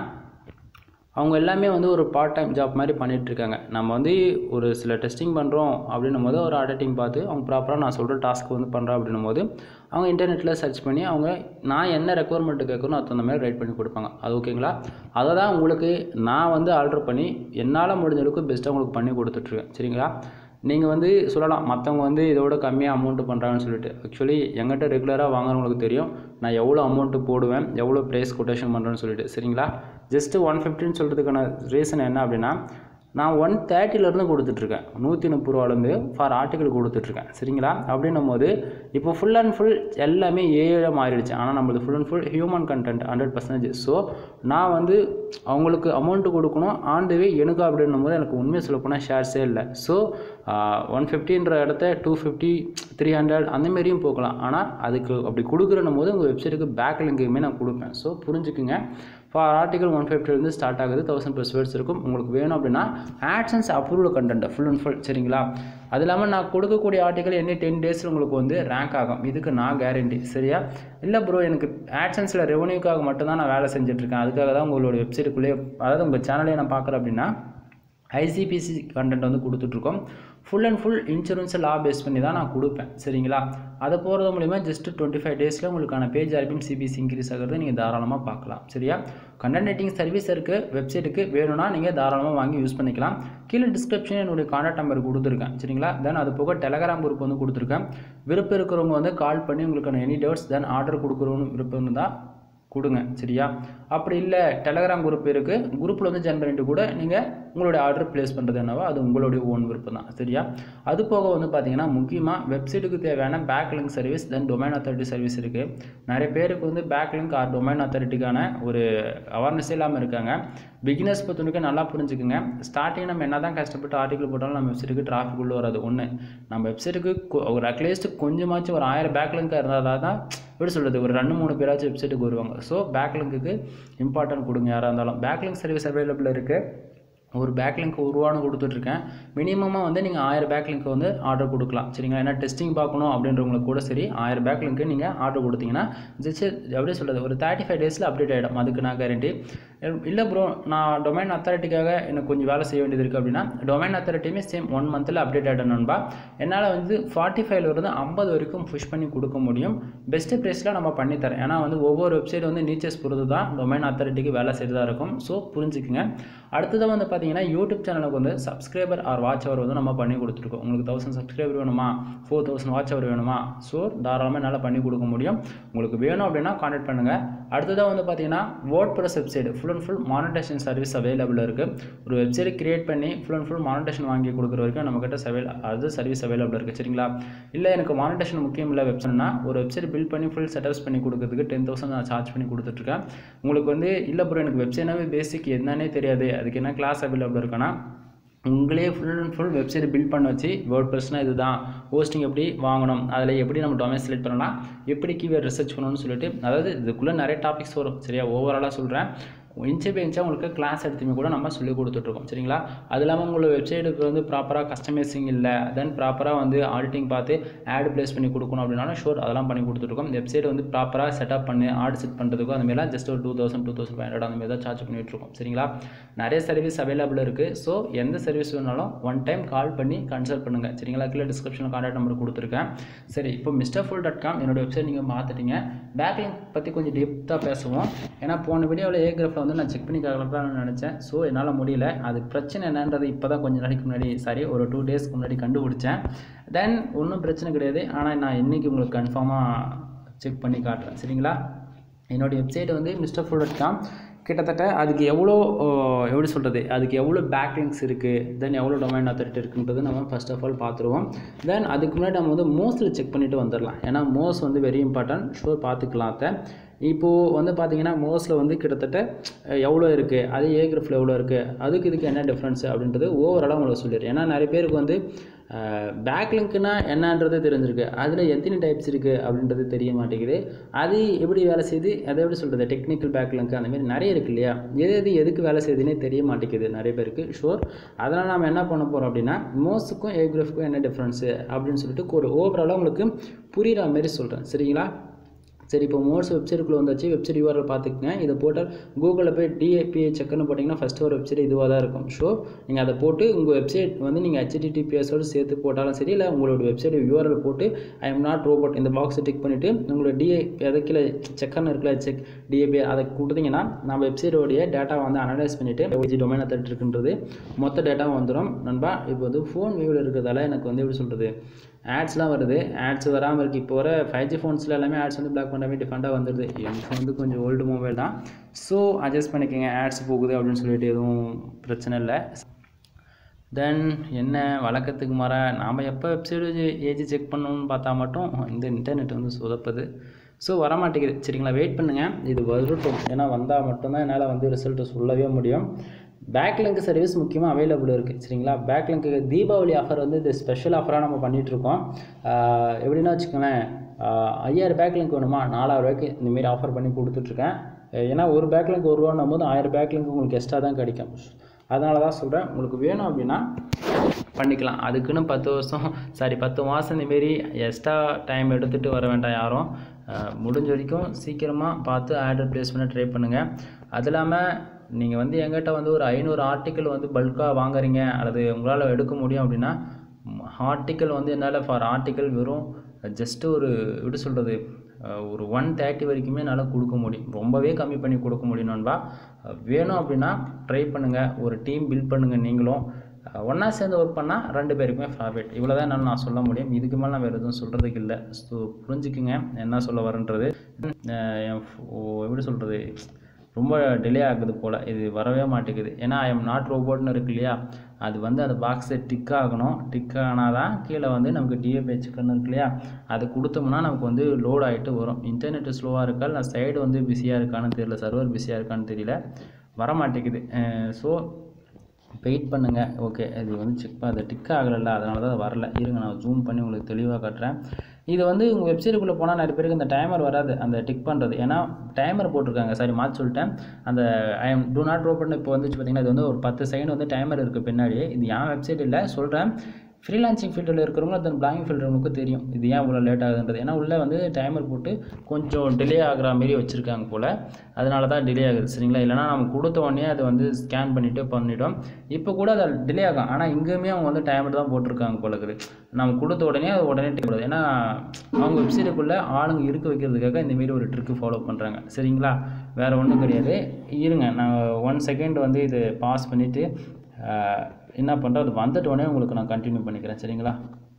அவங்க எல்லாமே வந்து ஒரு பார்ட் டைம் ஜாப் மாதிரி பண்ணிகிட்ருக்காங்க. நம்ம வந்து ஒரு சில டெஸ்டிங் பண்ணுறோம் அப்படின்னும் போது ஒரு ஆடிட்டிங் பார்த்து அவங்க ப்ராப்பராக நான் சொல்கிற டாஸ்க் வந்து பண்ணுறோம் அப்படின்னும் போது அவங்க இன்டர்நெட்டில் சர்ச் பண்ணி அவங்க நான் என்ன ரெக்குவயர்மெண்ட்டு கேட்கணும் அது அந்த மாதிரி ரைட் பண்ணி கொடுப்பாங்க. அது ஓகேங்களா? அதை தான் உங்களுக்கு நான் வந்து ஆர்டர் பண்ணி என்னால் முடிஞ்ச அளவுக்கு பெஸ்ட்டாக உங்களுக்கு பண்ணி கொடுத்துட்ருக்கேன், சரிங்களா? நீங்கள் வந்து சொல்லலாம் மற்றவங்க வந்து இதோட கம்மியாக அமௌண்ட்டு பண்ணுறாங்கன்னு சொல்லிட்டு. ஆக்சுவலி எங்கிட்ட ரெகுலராக வாங்குறவங்களுக்கு தெரியும் நான் எவ்வளோ அமௌண்ட்டு போடுவேன், எவ்வளோ ப்ரைஸ் கொட்டேஷன் பண்ணுறேன்னு சொல்லிட்டு, சரிங்களா? ஜஸ்ட்டு 150ன்னு சொல்கிறதுக்கான ரீசன் என்ன அப்படின்னா, நான் 130 கொடுத்துட்ருக்கேன், 130 ரூபாலேருந்து ஃபார் ஆர்டிக்கல் கொடுத்துட்ருக்கேன், சரிங்களா? அப்படின்னும் போது இப்போ ஃபுல் அண்ட் ஃபுல் எல்லாமே ஏஐயாக மாறிடுச்சு. ஆனால் நம்மளது full and full human content 100%. So நான் வந்து அவங்களுக்கு அமௌண்ட்டு கொடுக்கணும் ஆன் தி வே எனக்கு அப்படின்னும் போது எனக்கு உண்மையை சொல்லப்போனால் ஷேர்ஸே இல்லை. ஸோ 150ன்ற இடத்த 250 300 அந்தமாரியும் போகலாம். ஆனால் அதுக்கு அப்படி கொடுக்குறன்னும் போது உங்கள் வெப்சைட்டுக்கு பேக் லிங்க்குமே நான் கொடுப்பேன். ஸோ புரிஞ்சுக்குங்க. ஃபார் ஆர்டிக்கல் 150 ஸ்டார்ட் ஆகுது, 1000+ வேர்ட்ஸ் இருக்கும். உங்களுக்கு வேணும் அப்படின்னா AdSense approved content full and full, சரிங்களா? அது இல்லாமல் நான் கொடுக்கக்கூடிய ஆர்டிக்கல் என்ன 10 டேஸில் உங்களுக்கு வந்து ரேங்க் ஆகும், இதுக்கு நான் கேரண்டி, சரியா? இல்லை ப்ரோ எனக்கு AdSenseல ரெவன்யூக்காக மட்டும்தான் நான் வேலை செஞ்சுட்ருக்கேன், அதுக்காக தான் உங்களோட வெப்சைட்டுக்குள்ளேயே அதாவது உங்கள் சேனலே நான் பார்க்குறேன் அப்படின்னா ஐசிபிசி கண்டென்ட் வந்து கொடுத்துட்ருக்கோம். ஃபுல் அண்ட் ஃபுல் இன்சூரன்ஸை லா பேஸ் பண்ணி தான் நான் கொடுப்பேன், சரிங்களா? அதை போகிறது மூலிமா ஜஸ்ட்டு 25 டேஸில் உங்களுக்கான பேஜ் ஆர்பிஎம் சிபிசி இன்க்ரீஸ் ஆகிறது நீங்கள் தாராளமாக பார்க்கலாம், சரியா? கண்டென்ட் ரைட்டிங் சர்வீஸ் இருக்குது வெப்சைட்டுக்கு, வேணும்னா நீங்கள் தாராளமாக வாங்கி யூஸ் பண்ணிக்கலாம். கீழே டிஸ்கிரிப்ஷன் என்னுடைய கான்டாக்ட் நம்பர் கொடுத்துருக்கேன், சரிங்களா? தென் அது போக டெலகிராம் குரூப் வந்து கொடுத்துருக்கேன். விருப்பம் இருக்கிறவங்க வந்து கால் பண்ணி உங்களுக்கான எனி டவுட்ஸ் தென் ஆர்டர் கொடுக்குறவங்க விருப்பம் தான் கொடுங்க, சரியா? அப்படி இல்லை டெலகிராம் குரூப் இருக்குது, குரூப்பில் வந்து ஜாயின் பண்ணிட்டு கூட நீங்கள் உங்களுடைய ஆர்டர் ப்ளேஸ் பண்ணுறது என்னவோ அது உங்களுடைய ஓன் விருப்பம் தான், சரியா? அது போக வந்து பார்த்தீங்கன்னா முக்கியமாக வெப்சைட்டுக்கு தேவையான backlink service then domain authority service இருக்குது. நிறைய பேருக்கு வந்து பேக்லிங்க் ஆர் டொமைன் அத்தாரிட்டிக்கான ஒரு அவேர்னஸ் இல்லாமல் இருக்காங்க. பிகினர்ஸ் பொறுத்தவரைக்கும் நல்லா புரிஞ்சுக்குங்க. ஸ்டார்டிங் நம்ம என்ன தான் கஷ்டப்பட்டு ஆர்டிக்கல் போட்டாலும் நம்ம வெப்சைட்டுக்கு டிராஃபிக் உள்ள வராது. ஒன்று நம்ம வெப்சைட்டுக்கு ஒரு அட்லீஸ்ட் கொஞ்சமாச்சும் ஒரு 1000 பேக்லிங்காக இருந்தால் தான் எப்படி சொல்கிறது ஒரு 2-3 பேராச்சும் வெப்சைட்டுக்கு வருவாங்க. ஸோ பேக்லிங்க்கு இம்பார்ட்டன்ட் கொடுங்க யாராக இருந்தாலும். பேக்லிங்க் சர்வீஸ் அவைலபிள் இருக்குது. ஒரு பேக்லிங்க் உருவானு கொடுத்துட்ருக்கேன். மினிமமாக வந்து நீங்கள் 1000 பேக்லிங்க்கு வந்து ஆர்டர் கொடுக்கலாம், சரிங்களா? ஏன்னா டெஸ்டிங் பார்க்கணும் அப்படின்றவங்களுக்கு கூட சரி 1000 பேக்லிங்க்கு நீங்கள் ஆர்டர் கொடுத்தீங்கன்னா ஜஸ்ட் அப்படியே சொல்கிறது ஒரு 35 டேஸில் அப்டேட் ஆகிடும், அதுக்கு நான் கேரண்டி. இல்லை ப்ரோ நான் டொமைன் அத்தாரிட்டிக்காக எனக்கு கொஞ்சம் வேலை செய்ய வேண்டியது இருக்குது அப்படின்னா டொமைன் அத்தாரிட்டியுமே சேம் 1 மந்தில் அப்டேட் ஆகிடும் நண்பா. என்னால் வந்து 45 இருந்து 50 வரைக்கும் புஷ் பண்ணி கொடுக்க முடியும். பெஸ்ட்டு ப்ரைஸில் நம்ம பண்ணித்தரேன். ஏன்னா வந்து ஒவ்வொரு வெப்சைட் வந்து நீச்சஸ் பொறுத்து தான் டொமைன் அத்தாரிட்டிக்கு வேலை செய்யறதா இருக்கும். ஸோ புரிஞ்சுக்குங்க. அடுத்ததாக வந்து பார்த்தீங்கன்னா யூடியூப் சேனலுக்கு வந்து சப்ஸ்கிரைபர் ஆர் வாட்ச் அவர் வந்து நம்ம பண்ணி கொடுத்துருக்கோம். உங்களுக்கு 1000 சப்ஸ்கிரைபர் வேணுமா, 4000 வாட்ச் அவர் வேணுமா, ஸோ தாராளமாக என்னால் பண்ணி கொடுக்க முடியும். உங்களுக்கு வேணும் அப்படின்னா கான்டாக்ட் பண்ணுங்கள். அடுத்ததாக வந்து பார்த்தீங்கன்னா WordPress website full and full monetization service available இருக்குது. ஒரு வெப்சைட் கிரியேட் பண்ணி ஃபுல் அண்ட் ஃபுல் மானிட்டேஷன் வாங்கி கொடுக்குற வரைக்கும் நம்மக்கிட்ட சர்வீஸ் அவைலபிள் இருக்குது. சரிங்களா? இல்லை எனக்கு மானிட்டேஷன் முக்கியம் இல்லை வெப்சைட்னா ஒரு வெப்சைட் பில்ட் பண்ணி ஃபுல் செட்டப்ஸ் பண்ணி கொடுக்கறதுக்கு 10,000 நான் சார்ஜ் பண்ணி கொடுத்துட்ருக்கேன். உங்களுக்கு வந்து இல்லை ப்ரோ எனக்கு வெப்சைட்னாவே பேசிக் என்னன்னே தெரியாது, அதுக்கு என்ன கிளாஸ் அவைலபிள் இருக்குன்னா உங்களே full and full website build பண்ண வச்சு வேர்ட்பிரஸ்னால் இதுதான் ஹோஸ்டிங் எப்படி வாங்கணும், அதில் எப்படி நம்ம டொமைன் செலக்ட் பண்ணலாம், எப்படி கீவேர்ட் ரிசர்ச் பண்ணணும்னு சொல்லிட்டு, அதாவது இதுக்குள்ளே நிறைய டாபிக்ஸ் வரும். சரியா? ஓவராலாக சொல்கிறேன். இன்ச்சு பை இன்ச்சாக உங்களுக்கு கிளாஸ் எடுத்துமே கூட நம்ம சொல்லி கொடுத்துட்ருக்கோம். சரிங்களா? அது இல்லாமல் உங்களோட வெப்சைட்டுக்கு வந்து ப்ராப்பராக கஸ்டமைசிங் இல்லை, தென் ப்ராப்பராக வந்து ஆடிட்டிங் பார்த்து ஆட் ப்ளேஸ் பண்ணி கொடுக்கணும் அப்படின்னாலும் ஷோர் அதெல்லாம் பண்ணி கொடுத்துட்ருக்கோம். வெப்சைட் வந்து ப்ராப்பராக செட்டப் பண்ணி ஆட் செட் பண்ணுறதுக்கும் அந்தமாரிலாம் ஜஸ்ட் ஒரு 2000 2500 அந்தமாரி தான் சார்ஜ் பண்ணிகிட்ருக்கோம். சரிங்களா? நிறைய சர்வீஸ் அவைலபிள் இருக்குது. ஸோ எந்த சர்வீஸ் வேணாலும் ஒன் டைம் கால் பண்ணி கன்சல்ட் பண்ணுங்கள். சரிங்களா? கீழே டிஸ்கிரிப்ஷனில் கான்டாக்ட் நம்பர் கொடுத்துருக்கேன். சரி, இப்போ mrfull.com என்னோடய வெப்சைட் நீங்கள் பார்த்துட்டீங்க. பேக்லிங்க் பற்றி கொஞ்சம் டீப்த்தாக பேசுவோம். ஏன்னா போன வீடியோவில் ஏகிராஃபில் வந்து நான் செக் பண்ணி பார்க்கலாம்னு நினச்சேன். ஸோ என்னால் முடியல. அது பிரச்சனை என்னன்றது இப்போ தான் கொஞ்சம் நாளைக்கு முன்னாடி ஒரு 2 டேஸ்க்கு முன்னாடி கண்டுபிடிச்சேன். தென் ஒன்றும் பிரச்சனை கிடையாது. ஆனால் நான் இன்றைக்கி உங்களுக்கு கன்ஃபார்மாக செக் பண்ணி காட்டுறேன். சரிங்களா? என்னோடய வெப்சைட் வந்து mrfull.com. கிட்டத்தட்ட அதுக்கு எப்படி சொல்கிறது, அதுக்கு எவ்வளோ பேக்லிங்ஸ் இருக்குது, தென் எவ்வளோ டொமைன் அத்தாரிட்டி இருக்குன்றது நம்ம ஃபர்ஸ்ட் ஆஃப் ஆல் பார்த்துருவோம். தென் அதுக்கு முன்னாடி நம்ம வந்து மோஸ்ட்டில் செக் பண்ணிவிட்டு வந்துடலாம். ஏன்னா மோஸ் வந்து வெரி இம்பார்ட்டன்ட். ஷோர் பார்த்துக்கலாம். இப்போது வந்து பார்த்தீங்கன்னா மோஸில் வந்து கிட்டத்தட்ட எவ்வளோ இருக்குது, அது ஏகிராஃபில் எவ்வளோ இருக்குது, இதுக்கு என்ன டிஃப்ரென்ஸு அப்படின்றது ஓவராலாக உங்களுக்கு சொல்லிடுறேன். ஏன்னா நிறைய பேருக்கு வந்து பேக்லிங்க்னா என்னன்றது தெரிஞ்சிருக்கு, அதில் எத்தனை டைப்ஸ் இருக்குது அப்படின்றது தெரிய மாட்டேங்குது. அது எப்படி வேலை செய்யுது, அதை எப்படி சொல்கிறது, டெக்னிக்கல் பேக்லிங்க் அந்தமாரி நிறைய இருக்குது இல்லையா? எதுக்கு வேலை செய்யுதுன்னே தெரிய மாட்டேங்குது நிறைய பேருக்கு. ஷோர் அதனால் நம்ம என்ன பண்ண போகிறோம் அப்படின்னா மோஸுக்கும் ஏகிராஃப்க்கும் என்ன டிஃப்ரென்ஸு அப்படின்னு சொல்லிட்டு ஒரு ஓவராலாக உங்களுக்கு புரிகிற மாதிரி சொல்கிறேன். சரிங்களா? சரி, இப்போ மோர்ஸ் வெப்சைட்டுக்குள்ளே வந்தாச்சு. வெப்சைட் URL பார்த்துக்குங்க. இதை போட்டால் கூகுளில் போய் DAPA செக்னு போட்டிங்கன்னா ஃபஸ்ட்டு ஒரு வெப்சைட் இதுவாக தான் இருக்கும். ஸோ நீங்கள் அதை போட்டு உங்கள் வெப்சைட் வந்து நீங்கள் HTTPSோடு சேர்த்து போட்டாலும் சரி, இல்லை உங்களோட வெப்சைட் URL போட்டு I am not robot இந்த பாக்ஸை டிக் பண்ணிவிட்டு உங்களோட எதுக்கில் செக்கர்னு இருக்குல்ல, செக் DAPA அதை கொடுத்தீங்கன்னா நம்ம வெப்சைட்டோடைய டேட்டாவை வந்து அனலைஸ் பண்ணிவிட்டு டொமைன் அத்தாரிட்டி இருக்குன்றது மொத்த டேட்டாவும் வந்துடும் நண்பா. இப்போ வந்து ஃபோன் வியூவில் இருக்கிறதால எனக்கு வந்து எப்படி சொல்கிறது, ஆட்ஸ்லாம் வருது. ஆட்ஸ் வராமல் இருக்குது. இப்போ வர 5G ஃபோன்ஸில் எல்லாமே ஆட்ஸ் வந்து பிளாக் பண்ணாமே டிஃபரெண்ட்டாக வந்துடுது. என் ஃபோன் வந்து கொஞ்சம் ஓல்டு மொபைல் தான். ஸோ அட்ஜஸ்ட் பண்ணிக்கோங்க. ஆட்ஸ் போகுது அப்படின்னு சொல்லிட்டு எதுவும் பிரச்சனை இல்லை. தென் என்ன வழக்கத்துக்கு மாற நாம் எப்போ வெப்சைட் ஏஜ் செக் பண்ணணும்னு பார்த்தா மட்டும் இந்த இன்டர்நெட் வந்து சொதப்புது. ஸோ வரமாட்டேங்குது. சரிங்களா? வெயிட் பண்ணுங்கள், இது வரட்டும். ஏன்னா வந்தால் மட்டும்தான் என்னால் வந்து ரிசல்ட்டை சொல்லவே முடியும். பேக்லிங்க் சர்வீஸ் முக்கியமாக அவைலபிள் இருக்குது. சரிங்களா? பேக்லிங்க்கு தீபாவளி ஆஃபர் வந்து இது ஸ்பெஷல் ஆஃபராக நம்ம பண்ணிகிட்ருக்கோம். எப்படின்னா வச்சுக்கோங்களேன், 5000 பேக்லிங்க் வேணுமா 4000 ரூபாய்க்கு இந்தமாரி ஆஃபர் பண்ணி கொடுத்துட்ருக்கேன். ஏன்னா ஒரு பேக்லிங்க் 1 ரூபான்னும் போது 1000 பேக்லிங்க் உங்களுக்கு எக்ஸ்ட்ரா தான் கிடைக்கும். அதனால தான் சொல்கிறேன், உங்களுக்கு வேணும் அப்படின்னா பண்ணிக்கலாம். அதுக்குன்னு 10 மாதம் இந்தமாரி எக்ஸ்ட்ரா டைம் எடுத்துகிட்டு வர வேண்டாம் யாரும். முடிஞ்ச வரைக்கும் சீக்கிரமாக பார்த்து ஆர்டர் ப்ளேஸ் பண்ண ட்ரை பண்ணுங்கள். அது இல்லாமல் நீங்கள் வந்து எங்கிட்ட வந்து ஒரு 500 ஆர்டிக்கல் வந்து பல்காக வாங்குறீங்க, அல்லது உங்களால் எடுக்க முடியும் அப்படின்னா ஆர்டிக்கல் வந்து என்னால் ஃபார் ஆர்டிக்கல் வெறும் ஜஸ்ட்டு எப்படி சொல்கிறது, ஒரு 130 வரைக்குமே என்னால் கொடுக்க முடியும். ரொம்பவே கம்மி பண்ணி கொடுக்க முடியும் நண்பா. வேணும் அப்படின்னா ட்ரை பண்ணுங்கள். ஒரு டீம் பில்ட் பண்ணுங்கள். நீங்களும் ஒன்றா சேர்ந்து ஒர்க் பண்ணால் 2 பேருக்குமே ப்ராஃபிட். இவ்வளோ தான் என்னால் நான் சொல்ல முடியும். இதுக்கு மேலே நான் வேறு எதுவும் சொல்கிறதுக்கு இல்லை. ஸோ புரிஞ்சுக்குங்க என்ன சொல்ல வரேன்றது. எப்படி சொல்கிறது, ரொம்ப டிலே ஆகுது போல், இது வரவே மாட்டேங்குது. ஏன்னா I am not robotன்னு இருக்கு இல்லையா, அது வந்து அந்த பாக்ஸை டிக் ஆகணும். டிக் ஆனால் தான் கீழே வந்து நமக்கு DAPA செக்னு இருக்கு இல்லையா, அது கொடுத்தோம்னா நமக்கு வந்து லோட் ஆகிட்டு வரும். இன்டர்நெட்டு ஸ்லோவாக இருக்கா, இல்லை சைடு வந்து பிஸியாக இருக்கான்னு தெரியல, சர்வர் பிஸியாக இருக்கான்னு தெரியல, வர மாட்டேங்குது. ஸோ வெயிட் பண்ணுங்கள். ஓகே, இது வந்து செக் அதை டிக் ஆகலைல்ல, அதனால தான் வரல. இருங்க நான் ஜூம் பண்ணி உங்களுக்கு தெளிவாக காட்டுறேன். இது வந்து உங்கள் வெப்சைட்டுக்குள்ளே போனால் நிறைய பேருக்கு இந்த டைமர் வராது, அந்த டிக் பண்ணுறது. ஏன்னா டைமர் போட்டிருக்காங்க, சாரி மாற்றி சொல்லிட்டேன். அந்த I am do not robot இப்போ வந்துச்சு பார்த்தீங்கன்னா, இது வந்து ஒரு 10 செகண்ட் வந்து டைமர் இருக்குது பின்னாடி. இது என் வெப்சைட் இல்லை சொல்கிறேன். ஃப்ரீலான்சிங் ஃபீல்டில் இருக்கிறவங்க தென் பிளாகிங் ஃபீல்டுக்கு தெரியும் இது ஏன் இவ்வளோ லேட் ஆகுதுன்றது. ஏன்னா உள்ளே வந்து டைமர் போட்டு கொஞ்சம் டிலே ஆகிற மாரி வச்சுருக்காங்க போல், அதனால தான் டிலே ஆகுது சரிங்களா. இல்லைனா நம்ம கொடுத்த உடனே அதை வந்து ஸ்கேன் பண்ணிவிட்டோம். இப்போ கூட அதை டிலே ஆகும், ஆனால் இங்கேயுமே அவங்க வந்து டைமர் தான் போட்டிருக்காங்க போல இருக்குது. நம்ம கொடுத்த உடனே அது உடனே கூடாது, ஏன்னா அவங்க வெப்சைட்டுக்குள்ளே ஆளுங்க இருக்க வைக்கிறதுக்காக இந்தமாரி ஒரு ட்ரிக்கு ஃபாலோ பண்ணுறாங்க சரிங்களா. வேறு ஒன்றும் கிடையாது. இருங்க நான் 1 செகண்ட் வந்து இது பாஸ் பண்ணிவிட்டு என்ன பண்ணுறோம், அது வந்துட்டோடனே உங்களுக்கு நான் கண்டினியூ பண்ணிக்கிறேன் சரிங்களா.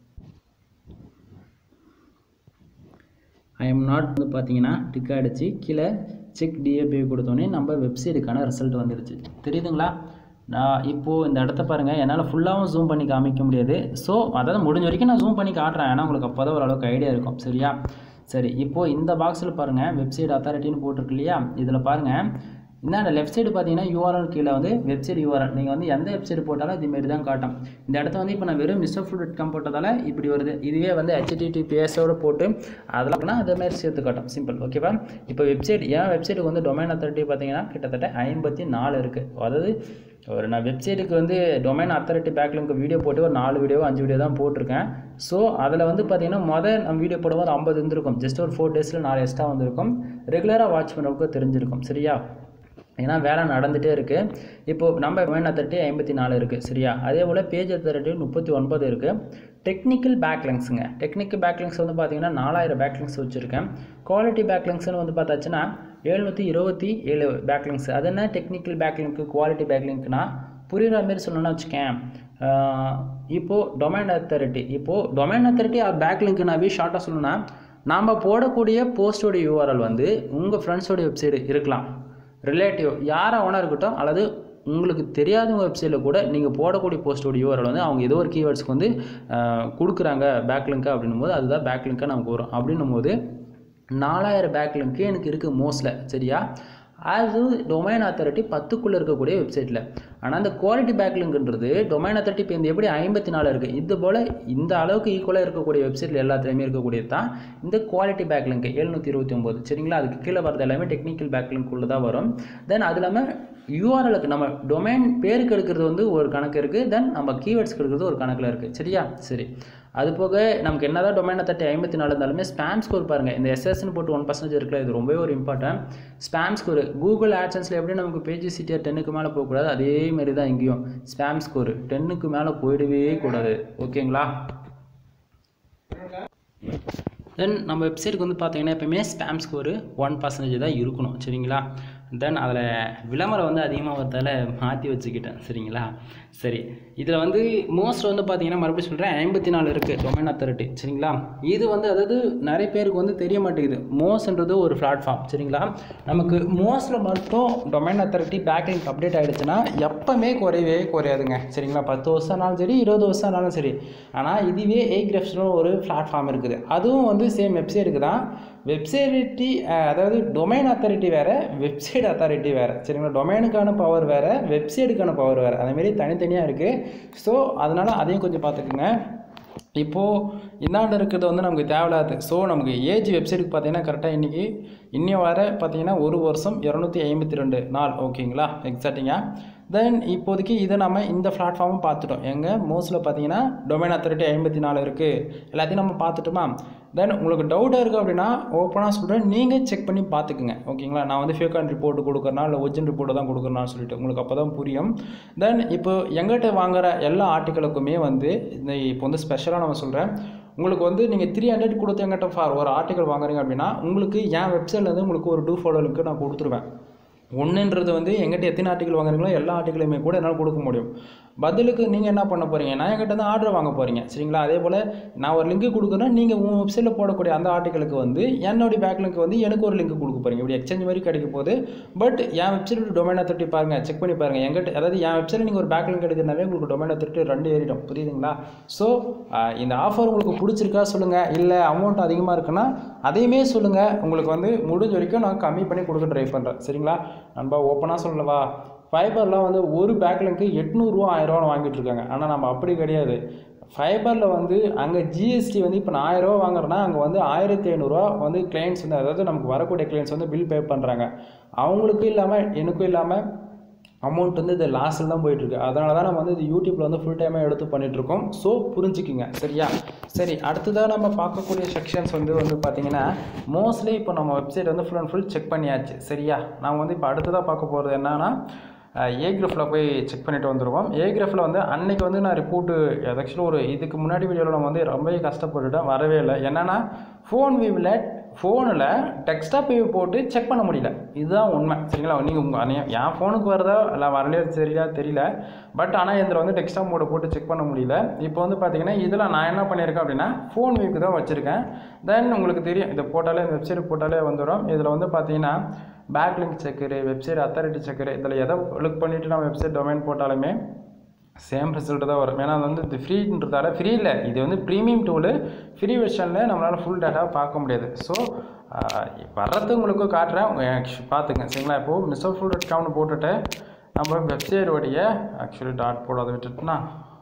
ஐ எம் நாட் வந்து பார்த்தீங்கன்னா டிக் அடிச்சு கீழே செக் டிஏபி கொடுத்தோடனே நம்ம வெப்சைட்டுக்கான ரிசல்ட் வந்துடுச்சு தெரியுதுங்களா. நான் இப்போது இந்த இடத்த பாருங்கள், என்னால் ஃபுல்லாகவும் ஜூம் பண்ணி காமிக்க முடியாது. ஸோ அதாவது முடிஞ்ச வரைக்கும் நான் ஜூம் பண்ணி காட்டுறேன், ஏன்னா உங்களுக்கு அப்போ தான் ஓரளவுக்கு ஐடியா இருக்கும் சரியா. சரி, இப்போது இந்த பாக்ஸில் பாருங்கள் வெப்சைட் அத்தாரிட்டின்னு போட்டிருக்கு இல்லையா. இதில் பாருங்கள் இந்த லெஃப்ட் சைடு பார்த்தீங்கன்னா யூஆர்எல் கீழே வந்து வெப்சைட் யூஆர்எல், நீங்கள் வந்து எந்த வெப்சைட் போட்டாலும் இதுமாரி தான் காட்டும். இந்த இடத்த வந்து இப்போ நான் வெறும் mrfood.com போட்டதால் இப்படி வருது. இதுவே வந்து HTTPSோடு போட்டு அதெல்லாம் அதேமாதிரி சேர்த்து காட்டும், சிம்பிள் ஓகேவா. இப்போ வெப்சைட் வெப்சைட்டுக்கு வந்து டொமைன் அத்தாரிட்டி பார்த்தீங்கன்னா கிட்டத்தட்ட 54 இருக்குது. அதாவது நான் வெப்சைட்டுக்கு வந்து டொமைன் அத்தாரிட்டி பேக்லிங்க் வீடியோ போட்டு ஒரு 4 வீடியோ 5 வீடியோ தான் போட்டிருக்கேன். ஸோ அதில் வந்து பார்த்தீங்கன்னா நம்ம வீடியோ போடும்போது 50 இருந்திருக்கும், ஜஸ்ட் ஒரு 4 டேஸில் 4 எக்ஸ்ட்ரா வந்திருக்கும். ரெகுலராக வாட்ச் பண்ணுறதுக்கு தெரிஞ்சிருக்கும் சரியா. ஏன்னா வேலை நடந்துகிட்டே இருக்குது. இப்போது நம்ம டொமைன் அத்தாரிட்டி 54 இருக்குது சரியா. அதே போல் பேஜ் அத்தாரிட்டி 39 இருக்குது. டெக்னிக்கல் பேக்லிங்ஸுங்க, டெக்னிக்கல் பேக்லிங்ஸ் வந்து பார்த்தீங்கன்னா 4000 பேக்லிங்ஸ் வச்சுருக்கேன். குவாலிட்டி பேக்லிங்ஸ்னு வந்து பார்த்தாச்சுன்னா 727 பேக்லிங்ஸ். அது என்ன டெக்னிக்கல் பேக்லிங்க்கு குவாலிட்டி பேக்லிங்க்னா புரிகிற மாரி சொல்லணும்னு வச்சுக்கேன். இப்போது டொமைன் அத்தாரிட்டி பேக்லிங்க்னாவே ஷார்ட்டாக சொல்லணும்னா நாம் போடக்கூடிய போஸ்டோட யூஆர்எல் வந்து உங்கள் ஃப்ரெண்ட்ஸோட வெப்சைட் இருக்கலாம், ரிலேட்டிவ் யாராக வேணா இருக்கட்டும், அல்லது உங்களுக்கு தெரியாதவங்க வெப்சைட்டில் கூட நீங்கள் போடக்கூடிய போஸ்டோட யூஆர்எல் வந்து அவங்க ஏதோ ஒரு கீவேர்ட்ஸ்க்கு வந்து கொடுக்குறாங்க பேக்லிங்காக அப்படின்னும் போது அதுதான் பேக்லிங்காக நமக்கு வரும். அப்படின்னும் போது 4000 பேக்லிங்க்கு எனக்கு இருக்குது மோஸ்ட்டில் சரியா. அது டொமைன் அத்தாரிட்டி 10க்குள்ளே இருக்கக்கூடிய வெப்சைட்டில். ஆனால் அந்த குவாலிட்டி பேக்லிங்க்ன்றது டொமைன் அத்தாரிட்டி இப்போ இந்த எப்படி 54 இருக்குது, இது போல் இந்த அளவுக்கு ஈக்குவலாக இருக்கக்கூடிய வெப்சைட்டில் எல்லாத்துலேயுமே இருக்கக்கூடியது தான் இந்த குவாலிட்டி பேக்லிங்க் 729 சரிங்களா. அதுக்கு கீழே வரது எல்லாமே டெக்னிக்கல் பேக்லிங்க் உள்ள தான் வரும். தென் அது இல்லாமல் யூஆர்எலுக்கு நம்ம டொமைன் பேருக்கு எடுக்கிறது வந்து ஒரு கணக்கு இருக்குது, தென் நம்ம கீவேர்ட்ஸ்க்கு எடுக்கிறது ஒரு கணக்கில் இருக்குது சரியா. சரி, அது போக நமக்கு என்ன தான் டொமைன் அத்தாரிட்டி 54 இருந்தாலுமே ஸ்பேம் ஸ்கோர் பாருங்கள். இந்த எஸ்எஸ்ன்னு போட்டு 1% இருக்குல்ல, இது ரொம்பவே ஒரு இம்பார்ட்டன்ட். ஸ்பேம் ஸ்கோர் கூகுள் ஆட்சன்ஸில் எப்படி நமக்கு பேஜ் சிடிஆர் 10க்கு மேலே போகக்கூடாது, அதே மாதிரி தான் இங்கேயும் ஸ்பேம் ஸ்கோர் 10க்கு மேலே போயிடவே கூடாது ஓகேங்களா. தென் நம்ம வெப்சைட்டுக்கு வந்து பார்த்தீங்கன்னா எப்போயுமே ஸ்பேம் ஸ்கோரு 1% தான் இருக்கணும் சரிங்களா. தென் அதில் விளம்பரம் வந்து அதிகமாக வரதால் மாற்றி வச்சுக்கிட்டேன் சரிங்களா. சரி, இதில் வந்து மோஸ்ட் வந்து பார்த்தீங்கன்னா மறுபடியும் சொல்கிறேன் 54 இருக்குது டொமைன் அத்தாரிட்டி சரிங்களா. இது வந்து அதாவது நிறைய பேருக்கு வந்து தெரிய மாட்டேங்குது. மோஸ்ன்றது ஒரு பிளாட்ஃபார்ம் சரிங்களா. நமக்கு மோஸ்ட்டில் மட்டும் டொமைன் அத்தாரிட்டி பேக்லிங்க் அப்டேட் ஆகிடுச்சுன்னா எப்போவுமே குறையவே குறையாதுங்க சரிங்களா. 10 வருஷம் ஆனாலும் சரி 20 வருஷம் ஆனாலும் சரி. ஆனால் இதுவே Ahrefs ஒரு பிளாட்ஃபார்ம் இருக்குது, அதுவும் வந்து சேம் வெப்சைட்டுக்கு தான். வெப்சைட்டி அதாவது டொமைன் அத்தாரிட்டி வேறு, வெப்சைட் அத்தாரிட்டி வேறு சரிங்களா. டொமைனுக்கான பவர் வேறு, வெப்சைட்டுக்கான பவர் வேறு, அதேமாரி தனித்தனியாக இருக்குது. ஸோ அதனால் அதையும் கொஞ்சம் பார்த்துக்குங்க. இப்போது இந்தாண்டு இருக்கிறது வந்து நமக்கு தேவையில்லாது. ஸோ நமக்கு ஏஜ் வெப்சைட்டுக்கு பார்த்தீங்கன்னா கரெக்டாக இன்னும் வர பார்த்தீங்கன்னா 1 வருஷம் 252 நாள் ஓகேங்களா எக்ஸாக்டிங்காக. தென் இப்போதைக்கு இதை நம்ம இந்த பிளாட்ஃபார்மும் பார்த்துட்டோம். எங்கள் மோஸ்ட்டில் பார்த்தீங்கன்னா டொமைன் அத்தாரிட்டி 54 இருக்குது, எல்லாத்தையும் நம்ம பார்த்துட்டோமா. தென் உங்களுக்கு டவுட்டாக இருக்குது அப்படின்னா ஓப்பனாக சொல்கிறேன், நீங்கள் செக் பண்ணி பார்த்துக்குங்க ஓகேங்களா. நான் வந்து ஃபேக் அண்ட் ரிப்போர்ட் கொடுக்குறேன்னா இல்லை ஒரிஜினல் ரிப்போர்ட்டை தான் கொடுக்குறேன்னு சொல்லிட்டு உங்களுக்கு அப்போ தான் புரியும். தென் இப்போ எங்கிட்ட வாங்குகிற எல்லா ஆர்டிக்கலுக்குமே வந்து இந்த இப்போ வந்து ஸ்பெஷலாக நம்ம சொல்கிறேன், உங்களுக்கு வந்து நீங்கள் 300 கொடுத்து எங்கிட்ட ஃபார் ஒரு ஆர்டிக்கல் வாங்குறீங்க அப்படின்னா உங்களுக்கு என் வெப்சைட்லேருந்து உங்களுக்கு ஒரு 2 ஃபாலோ லிங்க்கு நான் கொடுத்துருவேன். ஒன்றுன்றது வந்து எங்கிட்ட எத்தனை ஆர்டிக்கல் வாங்குறீங்களோ எல்லா ஆர்டிக்கலுமே கூட என்னால் கொடுக்க முடியும். பதிலுக்கு நீங்கள் என்ன பண்ண போகிறீங்க, நான் என்கிட்ட வந்து ஆர்டர் வாங்க போகிறீங்க சரிங்களா. அதே போல் நான் ஒரு லிங்க் கொடுக்குறேன்னா நீங்கள் உங்கள் வெப்சைட்டில் போடக்கூடிய அந்த ஆர்டிக்கலுக்கு வந்து என்னுடைய பேக்லிங்க் வந்து எனக்கு ஒரு லிங்க் கொடுக்க போகிறீங்க. இப்படி எக்ஸ்சேஞ்ச் மாதிரி கிடைக்க போகுது. பட் என் வெப்சைட் டொமைன் அத்தாரிட்டி பாருங்கள், செக் பண்ணி பாருங்கள். எங்கிட்ட அதாவது என் வெப்சைட்டில் நீங்கள் ஒரு பேக்லிங்க் எடுக்கிறனாவே உங்களுக்கு டொமைன் அத்தாரிட்டி 2 ஏறிடும், புரியுதுங்களா. ஸோ இந்த ஆஃபர் உங்களுக்கு பிடிச்சிருக்கா சொல்லுங்கள், இல்லை அமௌண்ட் அதிகமாக இருக்குன்னா அதையுமே சொல்லுங்கள். உங்களுக்கு வந்து முடிஞ்ச வரைக்கும் நான் கம்மி பண்ணி கொடுக்க ட்ரை பண்ணுறேன் சரிங்களா. நம்ம ஓப்பனாக சொல்லவா, ஃபைபரில் வந்து ஒரு பேக்லிங்க்கு 800 ரூபா 1000 ரூபா வாங்கிட்டு இருக்காங்க. ஆனால் நம்ம அப்படி கிடையாது. ஃபைபரில் வந்து அங்கே ஜிஎஸ்டி வந்து இப்போ நான் 1000 ரூபா வாங்குறேன்னா அங்கே வந்து 1500 ரூபா வந்து கிளைண்ட்ஸ் வந்து அதாவது நமக்கு வரக்கூடிய கிளைண்ட்ஸ் வந்து பில் பே பண்ணுறாங்க. அவங்களுக்கும் இல்லாமல் எனக்கும் இல்லாமல் அமௌண்ட் வந்து இது லாஸில் தான் போயிட்டுருக்கு. அதனால தான் நம்ம வந்து இது யூடியூப்பில் வந்து ஃபுல் டைமாக எடுத்து பண்ணிகிட்ருக்கோம். ஸோ புரிஞ்சுக்கிங்க சரியா. சரி, அடுத்ததாக நம்ம பார்க்கக்கூடிய செக்ஷன்ஸ் வந்து பார்த்திங்கன்னா மோஸ்ட்லி இப்போ நம்ம வெப்சைட் வந்து ஃபுல் அண்ட் ஃபுல் செக் பண்ணியாச்சு சரியா. நம்ம வந்து இப்போ அடுத்ததாக பார்க்க போகிறது என்னன்னா ஏக்ரஃபில் போய் செக் பண்ணிட்டு வந்துடுவோம். ஏக்ரஃபில் வந்து அன்றைக்கி வந்து நான் ரிப்போர்ட்டு ஆக்சுவலி ஒரு இதுக்கு முன்னாடி வீடியோவில் நம்ம வந்து ரொம்பவே கஷ்டப்பட்டுட்டேன், வரவே இல்லை. என்னென்னா ஃபோனில் டெக்ஸ்டாப் வியூ போட்டு செக் பண்ண முடியல. இதுதான் உண்மை சரிங்களா. நீங்கள் என் ஃபோனுக்கு வருதா இல்லை வரலையோ தெரியல. பட் ஆனால் இதில் வந்து டெக்ஸ்டாப் மோடை போட்டு செக் பண்ண முடியல. இப்போ வந்து பார்த்தீங்கன்னா இதில் நான் என்ன பண்ணியிருக்கேன் அப்படின்னா ஃபோன் வியூக்கு தான் வச்சுருக்கேன். தென் உங்களுக்கு தெரியும், இதை போட்டாலே இந்த வெப்சைட் போட்டாலே வந்துடும். இதில் வந்து பார்த்தீங்கன்னா backlink checker, website authority checker, இதில் எதை லுக் பண்ணிவிட்டு நம்ம வெப்சைட் டொமைன் போட்டாலுமே சேம் ரிசல்ட்டு தான் வரும். ஏன்னா அது வந்து இது ஃப்ரீன்றதால, ஃப்ரீ இல்லை, இது வந்து ப்ரீமியம் டூலு, ஃப்ரீ வெர்ஷனில் நம்மளால் ஃபுல் டேட்டாவை பார்க்க முடியாது. ஸோ வர்றது உங்களுக்கு காட்டுறேன், பார்த்துங்க சரிங்களா. இப்போது mrfull.comனு போட்டுட்டு நம்ம வெப்சைட்டோடைய ஆக்சுவலி டாட் போடாத விட்டுட்டுனா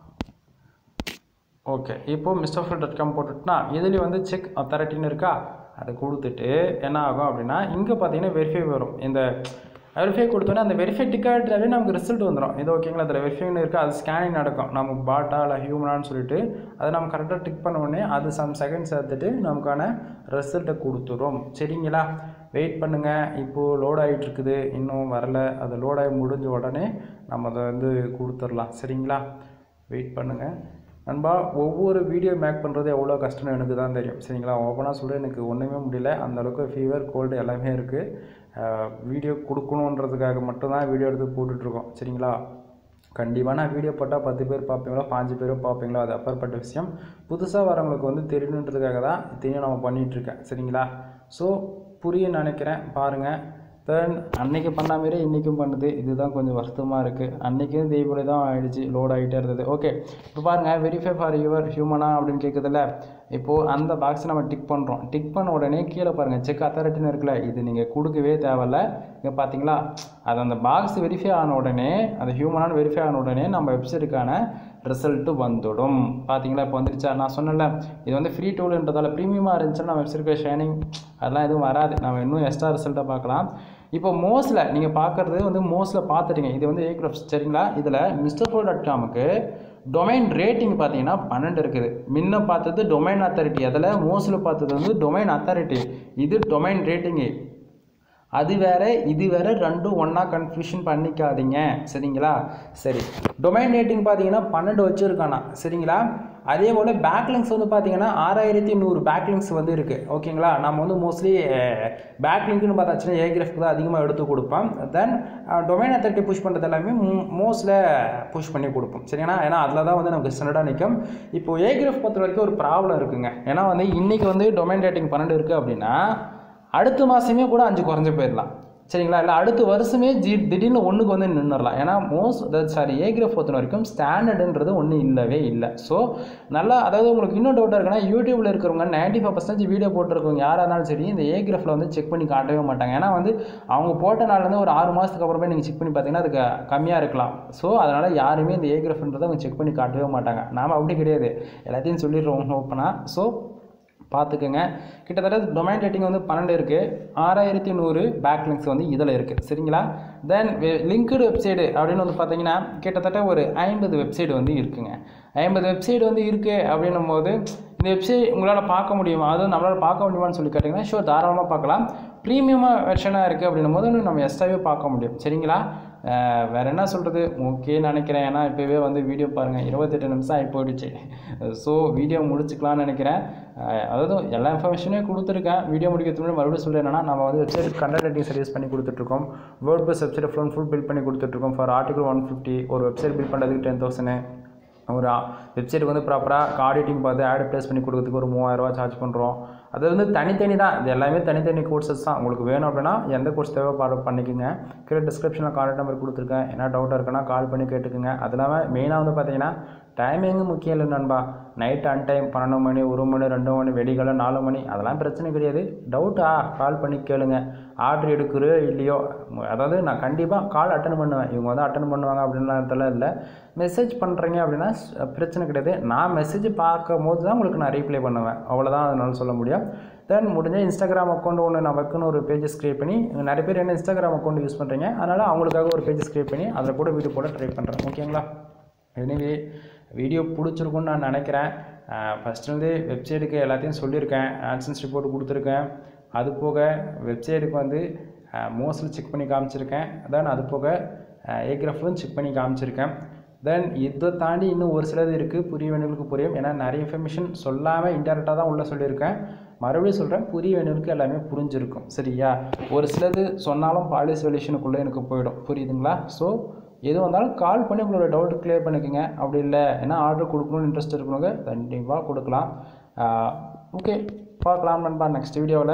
ஓகே. இப்போது mrfull.com போட்டுட்டுனா இதுலேயும் வந்து செக் அத்தாரிட்டின்னு இருக்கா, அதை கொடுத்துட்டு என்ன ஆகும் அப்படின்னா இங்கே பார்த்தீங்கன்னா வெரிஃபை வரும். இந்த வெரிஃபை கொடுத்தோன்னே அந்த வெரிஃபை டிக்காட்டாவே நமக்கு ரிசல்ட் வந்துடும். இது ஓகேங்களா. அதில் வெரிஃபைன்னு இருக்குது, அது ஸ்கேனிங் நடக்கும். நமக்கு பாட்டா இல்லை ஹியூமனான்னு சொல்லிட்டு அதை நம்ம கரெக்டாக டிக் பண்ண உடனே அது சம் செகண்ட்ஸ் எடுத்துட்டு நமக்கான ரிசல்ட்டை கொடுத்துரும் சரிங்களா. வெயிட் பண்ணுங்கள், இப்போது லோட் ஆகிட்டு இருக்குது, இன்னும் வரல. அது லோட் ஆகி முடிஞ்ச உடனே நம்ம அதை வந்து கொடுத்துடலாம் சரிங்களா. வெயிட் பண்ணுங்கள் நண்பா. ஒவ்வொரு வீடியோ மேக் பண்ணுறது எவ்வளோ கஷ்டம்னு எனக்கு தான் தெரியும் சரிங்களா. ஓப்பனாக சொல்ல எனக்கு ஒன்றுமே முடியல, அந்தளவுக்கு ஃபீவர் கோல்டு எல்லாமே இருக்குது. வீடியோ கொடுக்கணுன்றதுக்காக மட்டும்தான் வீடியோ எடுத்து போட்டுட்ருக்கோம் சரிங்களா. கண்டிப்பாக நான் வீடியோ போட்டால் 10 பேர் பார்ப்பீங்களோ 5 பேரோ பார்ப்பீங்களோ அது அப்பாற்பட்ட விஷயம். புதுசாக வரவங்களுக்கு வந்து தெரியணுன்றதுக்காக தான் இதையும் நம்ம பண்ணிகிட்ருக்கேன் சரிங்களா. ஸோ புரிய நினைக்கிறேன், பாருங்கள். தென் அன்றைக்கி பண்ண மாரி இன்றைக்கும் பண்ணுது, இதுதான் கொஞ்சம் வருத்தமாக இருக்குது. அன்றைக்கும் இதேபோல தான் ஆகிடுச்சு, லோட் ஆகிட்டே இருந்தது. ஓகே, இப்போ பாருங்கள் வெரிஃபை ஃபார் யுவர் ஹியூமனா அப்படின்னு கேட்குறதில்ல. இப்போது அந்த பாக்ஸை நம்ம டிக் பண்ணுறோம். டிக் பண்ண உடனே கீழே பாருங்கள் செக் அத்தாரிட்டின்னு இருக்குல்ல, இது நீங்கள் கொடுக்கவே தேவையில்ல. இங்கே பார்த்தீங்களா, அது அந்த பாக்ஸ் வெரிஃபை ஆன உடனே, அந்த ஹியூமனானு வெரிஃபை ஆன உடனே நம்ம வெப்சைட்டுக்கான ரிசல்ட்டு வந்துடும். பார்த்தீங்களா இப்போ வந்துருச்சா. நான் சொன்னல இது வந்து ஃப்ரீ டூலுன்றதால ப்ரீமியமாக இருந்துச்சுன்னா நம்ம வெப்சைட்டுக்கு ஷைனிங் அதெல்லாம் எதுவும் வராது. நம்ம இன்னும் எக்ஸ்ட்ரா ரிசல்ட்டை பார்க்கலாம். இப்போ மோஸ்ட்டில் நீங்கள் பார்க்குறது வந்து மோஸ்ட்டில் பார்த்துட்டீங்க. இது வந்து ஏக்ரஃப் சரிங்களா. இதில் mrfull.comக்கு டொமைன் ரேட்டிங் பார்த்தீங்கன்னா 12 இருக்குது. முன்ன பார்த்தது டொமைன் அத்தாரிட்டி, அதில் மோஸ்ட்டில் பார்த்தது வந்து டொமைன் அத்தாரிட்டி, இது டொமைன் ரேட்டிங்கு. அது வேறு இது வேறு, ரெண்டும் ஒன்றா கன்ஃபியூஷன் பண்ணிக்காதீங்க சரிங்களா. சரி, டொமைன் ரேட்டிங் பார்த்தீங்கன்னா 12 வச்சுருக்கானா சரிங்களா. அதே போல் பேக்லிங்ஸ் வந்து பார்த்தீங்கன்னா 6100 பேக்லிங்ஸ் வந்து இருக்குது ஓகேங்களா. நம்ம வந்து மோஸ்ட்லி பேக்லிங்க்னு பார்த்தாச்சுன்னா ஏக்ரஃப்க்கு தான் அதிகமாக எடுத்து கொடுப்போம். தென் டொமைன் அத்தாரிட்டி புஷ் பண்ணுறது எல்லாமே மோஸ்ட்டில் புஷ் பண்ணி கொடுப்போம் சரிங்களா. ஏன்னா அதில் தான் வந்து நமக்கு ஸ்டாண்டர்டாக நிற்கும். இப்போது ஏக்ரஃப் பொறுத்த வரைக்கும் ஒரு ப்ராப்ளம் இருக்குங்க. ஏன்னா வந்து இன்றைக்கி வந்து டொமைன் ரேட்டிங் 12 இருக்குது அப்படின்னா அடுத்த மாதமே கூட 5 குறைஞ்சி போயிடலாம் சரிங்களா. இல்லை அடுத்த வருஷமே திடீர்னு 1க்கு வந்து நின்றுடலாம். ஏன்னா ஏக்ரஃப் பொறுத்த வரைக்கும் ஸ்டாண்டர்டுன்றது ஒன்றும் இல்லவே இல்லை. ஸோ நல்லா, அதாவது உங்களுக்கு இன்னும் டவுட்டாக இருக்குன்னா யூடியூப்பில் இருக்கிறவங்க 95% வீடியோ போட்டிருக்கவங்க யாராக இருந்தாலும் சரி இந்த ஏக்ரஃபில் வந்து செக் பண்ணி காட்டவே மாட்டாங்க. ஏன்னா வந்து அவங்க போட்ட நாள்லேருந்து ஒரு 6 மாதத்துக்கு அப்புறமே நீங்கள் செக் பண்ணி பார்த்தீங்கன்னா அதுக்கு கம்மியாக இருக்கலாம். ஸோ அதனால் யாருமே இந்த ஏக்ரஃப்ன்றதை அவங்க செக் பண்ணி காட்டவே மாட்டாங்க. நாம் அப்படி கிடையாது, எல்லாத்தையும் சொல்லிடுறோம் ஓப்பனாக. ஸோ பார்த்துக்கோங்க. கிட்டத்தட்ட டொமைன் ரேட்டிங் வந்து 12 இருக்குது, 6100 பேக்லிங்க்ஸ் வந்து இதில் இருக்குது சரிங்களா. தென் லிங்க்டு வெப்சைடு அப்படின்னு வந்து பார்த்தீங்கன்னா கிட்டத்தட்ட ஒரு 50 வெப்சைடு வந்து இருக்குங்க. 50 வெப்சைடு வந்து இருக்குது அப்படின்னும் போது இந்த வெப்சைட் உங்களால் பார்க்க முடியுமா, அதுவும் நம்மளால் பார்க்க முடியுமான்னு சொல்லி கேட்டிங்கன்னா ஷோ தாராளமாக பார்க்கலாம். ப்ரீமியமாக வெர்ஷனாக இருக்குது அப்படின்னும் போது நம்ம எக்ஸ்ட்ராவே பார்க்க முடியும் சரிங்களா. வேறு என்ன சொல்கிறது, ஓகேன்னு நினைக்கிறேன். ஏன்னா இப்போவே வந்து வீடியோ பாருங்கள் 28 நிமிஷம் ஆகி போயிடுச்சு. ஸோ வீடியோ முடிச்சுக்கலான்னு நினைக்கிறேன். அதாவது எல்லா இன்ஃபர்மேஷனையும் கொடுத்துருக்கேன். வீடியோ முடிக்கிறதுக்கு முன்னாடி மறுபடியும் சொல்கிறேன் என்னன்னா, நம்ம வந்து வெப்சைட் கண்டென்ட் ரைட்டிங் சர்வீஸ் பண்ணி கொடுத்துட்ருக்கோம். வேர்ட்ப்ரெஸ் வெப்சைட் ஃபுல் பில்ட் பண்ணி கொடுத்துட்ருக்கோம். ஃபார் ஆர்டிகல் 150 ஒரு வெப்சைட் பில்ட் பண்ணுறதுக்கு 10,000. ஒரு வெப்சைட்டுக்கு வந்து ப்ராப்பராக ஆடிட்டிங் பார்த்து ஆட் ப்ளேஸ் பண்ணி கொடுக்கறதுக்கு ஒரு 3000 சார்ஜ் பண்ணுறோம். அது வந்து தனித்தனி தான், இது எல்லாமே தனித்தனி கோர்சஸ் தான். உங்களுக்கு வேணும் அப்படின்னா எந்த கோர்ஸ் தேவை பண்ணிக்கோங்க. கீழே டிஸ்கிரிப்ஷனில் கான்டாக்ட் நம்பர் கொடுத்துருக்கேன். என்ன டவுட்டாக இருக்குன்னா கால் பண்ணி கேட்டுக்குங்க. அது இல்லாமல் மெயினாக வந்து பார்த்தீங்கன்னா டைமிங்கும் முக்கியம் இல்லை நண்பா. நைட் அன்டைம் 12 மணி 1 மணி 2 மணி வெடிகால 4 மணி அதெல்லாம் பிரச்சனை கிடையாது. டவுட்டா கால் பண்ணி கேளுங்க. ஆர்டர் எடுக்கிறோ இல்லையோ, அதாவது நான் கண்டிப்பாக கால் அட்டன் பண்ணுவேன். இவங்க வந்து அட்டன் பண்ணுவாங்க அப்படின்றதெல்லாம் இல்லை. மெசேஜ் பண்ணுறீங்க அப்படின்னா பிரச்சனை கிடையாது. நான் மெசேஜ் பார்க்கும் போது தான் உங்களுக்கு நான் ரீப்ளை பண்ணுவேன், அவ்வளோதான் அதனால சொல்ல முடியும். தென் முடிஞ்ச இன்ஸ்டாகிராம் அக்கௌண்ட் ஒன்று நமக்குன்னு ஒரு பேஜஸ் கிரியேட் பண்ணி நிறைய பேர் என்ன இன்ஸ்டாகிராம் அக்கௌண்ட் யூஸ் பண்ணுறீங்க, அதனால் அவங்களுக்காக ஒரு பேஜஸ் கிரியேட் பண்ணி அதில் கூட வீடியோ போட ட்ரை பண்ணுறேன். ஓகேங்களா? எனவே வீடியோ பிடிச்சிருக்குன்னு நான் நினைக்கிறேன். ஃபஸ்ட்லேருந்து வெப்சைட்டுக்கு எல்லாத்தையும் சொல்லியிருக்கேன், ஆட்சன்ஸ் ரிப்போர்ட் கொடுத்துருக்கேன். அது போக வெப்சைட்டுக்கு வந்து மோஸ்ட்லி செக் பண்ணி காமிச்சிருக்கேன். தென் அது போக ஏக்ராஃபும் செக் பண்ணி காமிச்சிருக்கேன். தென் இதை தாண்டி இன்னும் ஒரு சிலது இருக்குது, புரிய வேண்டியவங்களுக்கு புரியும். ஏன்னா நிறைய இன்ஃபர்மேஷன் சொல்லாமல் இன்டெரக்டாக தான் உள்ளே சொல்லியிருக்கேன். மறுபடியும் சொல்கிறேன், புரிய வேண்டியவங்களுக்கு எல்லாமே புரிஞ்சிருக்கும். சரியா? ஒரு சிலது சொன்னாலும் பாலிசி சொல்யூஷனுக்குள்ளே எனக்கு போயிடும். புரியுதுங்களா? ஸோ எது வந்தாலும் கால் பண்ணி உங்களோட டவுட் கிளியர் பண்ணிக்கோங்க. அப்படி இல்லை ஏன்னா ஆர்டர் கொடுக்கணும்னு இன்ட்ரெஸ்ட் இருக்கணுங்க, கண்டிப்பாக கொடுக்கலாம். ஓகே, பார்க்கலாம் நண்பா நெக்ஸ்ட் வீடியோவில்.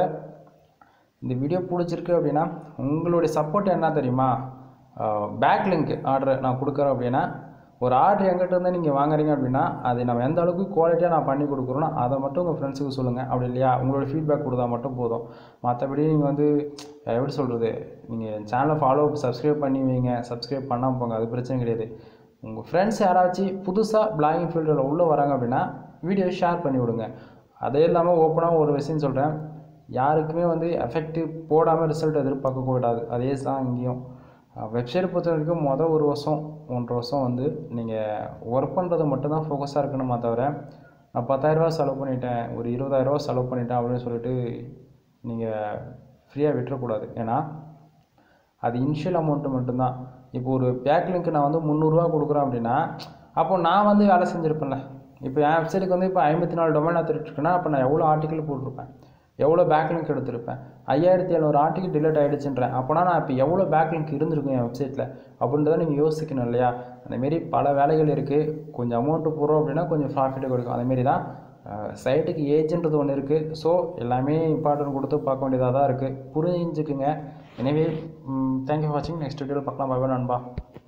இந்த வீடியோ பிடிச்சிருக்கு அப்படின்னா உங்களுடைய சப்போர்ட் என்ன தெரியுமா? பேக்லிங்க் ஆர்டர் நான் கொடுக்குறேன் அப்படின்னா, ஒரு ஆர்டர் எங்கிட்ட இருந்தால் நீங்கள் வாங்குறீங்க அப்படின்னா அதை நம்ம எந்த அளவுக்கு குவாலிட்டியாக நான் பண்ணி கொடுக்குறோன்னா அதை மட்டும் உங்கள் ஃப்ரெண்ட்ஸுக்கு சொல்லுங்கள். அப்படி இல்லையா, உங்களோட ஃபீட்பேக் கொடுத்தா மட்டும் போதும். மற்றபடி நீங்கள் வந்து எப்படி சொல்கிறது, நீங்கள் சேனலை சப்ஸ்கிரைப் பண்ணி வைங்க, சப்ஸ்கிரைப் பண்ணாமல் போங்க, அது பிரச்சனை கிடையாது. உங்கள் ஃப்ரெண்ட்ஸ் யாராச்சும் புதுசாக பிளாகிங் ஃபீல்டில் உள்ளே வராங்க அப்படின்னா வீடியோ ஷேர் பண்ணி விடுங்க. அதே இல்லாமல் ஓப்பனாக ஒரு விஷயம் சொல்கிறேன், யாருக்குமே வந்து எஃபெக்டிவ் போடாமல் ரிசல்ட் எதிர்பார்க்கக்கூடாது. அதே தான் இங்கேயும். வெப்சைட் பொறுத்த வரைக்கும் ஒரு வருஷம் 1.5 வருஷம் வந்து நீங்கள் ஒர்க் பண்ணுறது மட்டும்தான் ஃபோக்கஸாக இருக்கணுமா தவிர, நான் 10,000 செலவு பண்ணிட்டேன், ஒரு 20,000 செலவு பண்ணிட்டேன் அப்படின்னு சொல்லிட்டு நீங்கள் ஃப்ரீயாக விட்டுறக்கூடாது. ஏன்னா அது இனிஷியல் அமௌண்ட்டு மட்டும்தான். இப்போ ஒரு பேக்லிங்க்கு நான் வந்து 300 கொடுக்குறேன் அப்படின்னா, அப்போ நான் வந்து வேலை செஞ்சுருப்பேன்ல. இப்போ என் வெப்சைட்டுக்கு வந்து இப்போ 54 டொமைன் எடுத்துருக்கேன்னா அப்போ நான் எவ்வளோ ஆர்டிக்கல் போட்டிருப்பேன், எவ்வளோ பேக்லிங்க் எடுத்திருப்பேன். 5700 ஆர்டிக்கல் டிலீட் ஆகிடுச்சுன்றேன். அப்போனா நான் இப்போ எவ்வளோ பேக்லிங்க் இருந்திருக்கும் என் வெப்சைட்டில் அப்படின்றத நீங்கள் யோசிக்கணும் இல்லையா? அந்தமாரி பல வேலைகள் இருக்குது. கொஞ்சம் அமௌண்ட்டு போடுறோம் அப்படின்னா கொஞ்சம் ப்ராஃபிட்டு கொடுக்கும். அதேமாரி தான் சைட்டுக்கு ஏஜென்றது ஒன்று இருக்குது. ஸோ எல்லாமே இம்பார்ட்டன்ட் கொடுத்து பார்க்க வேண்டியதாக தான் இருக்குது. புரிஞ்சுக்குங்க. எனவே தேங்க்யூ ஃபார் வாட்சிங். நெக்ஸ்ட் வீடியோவில் பார்க்கலாம். பாய் நண்பா.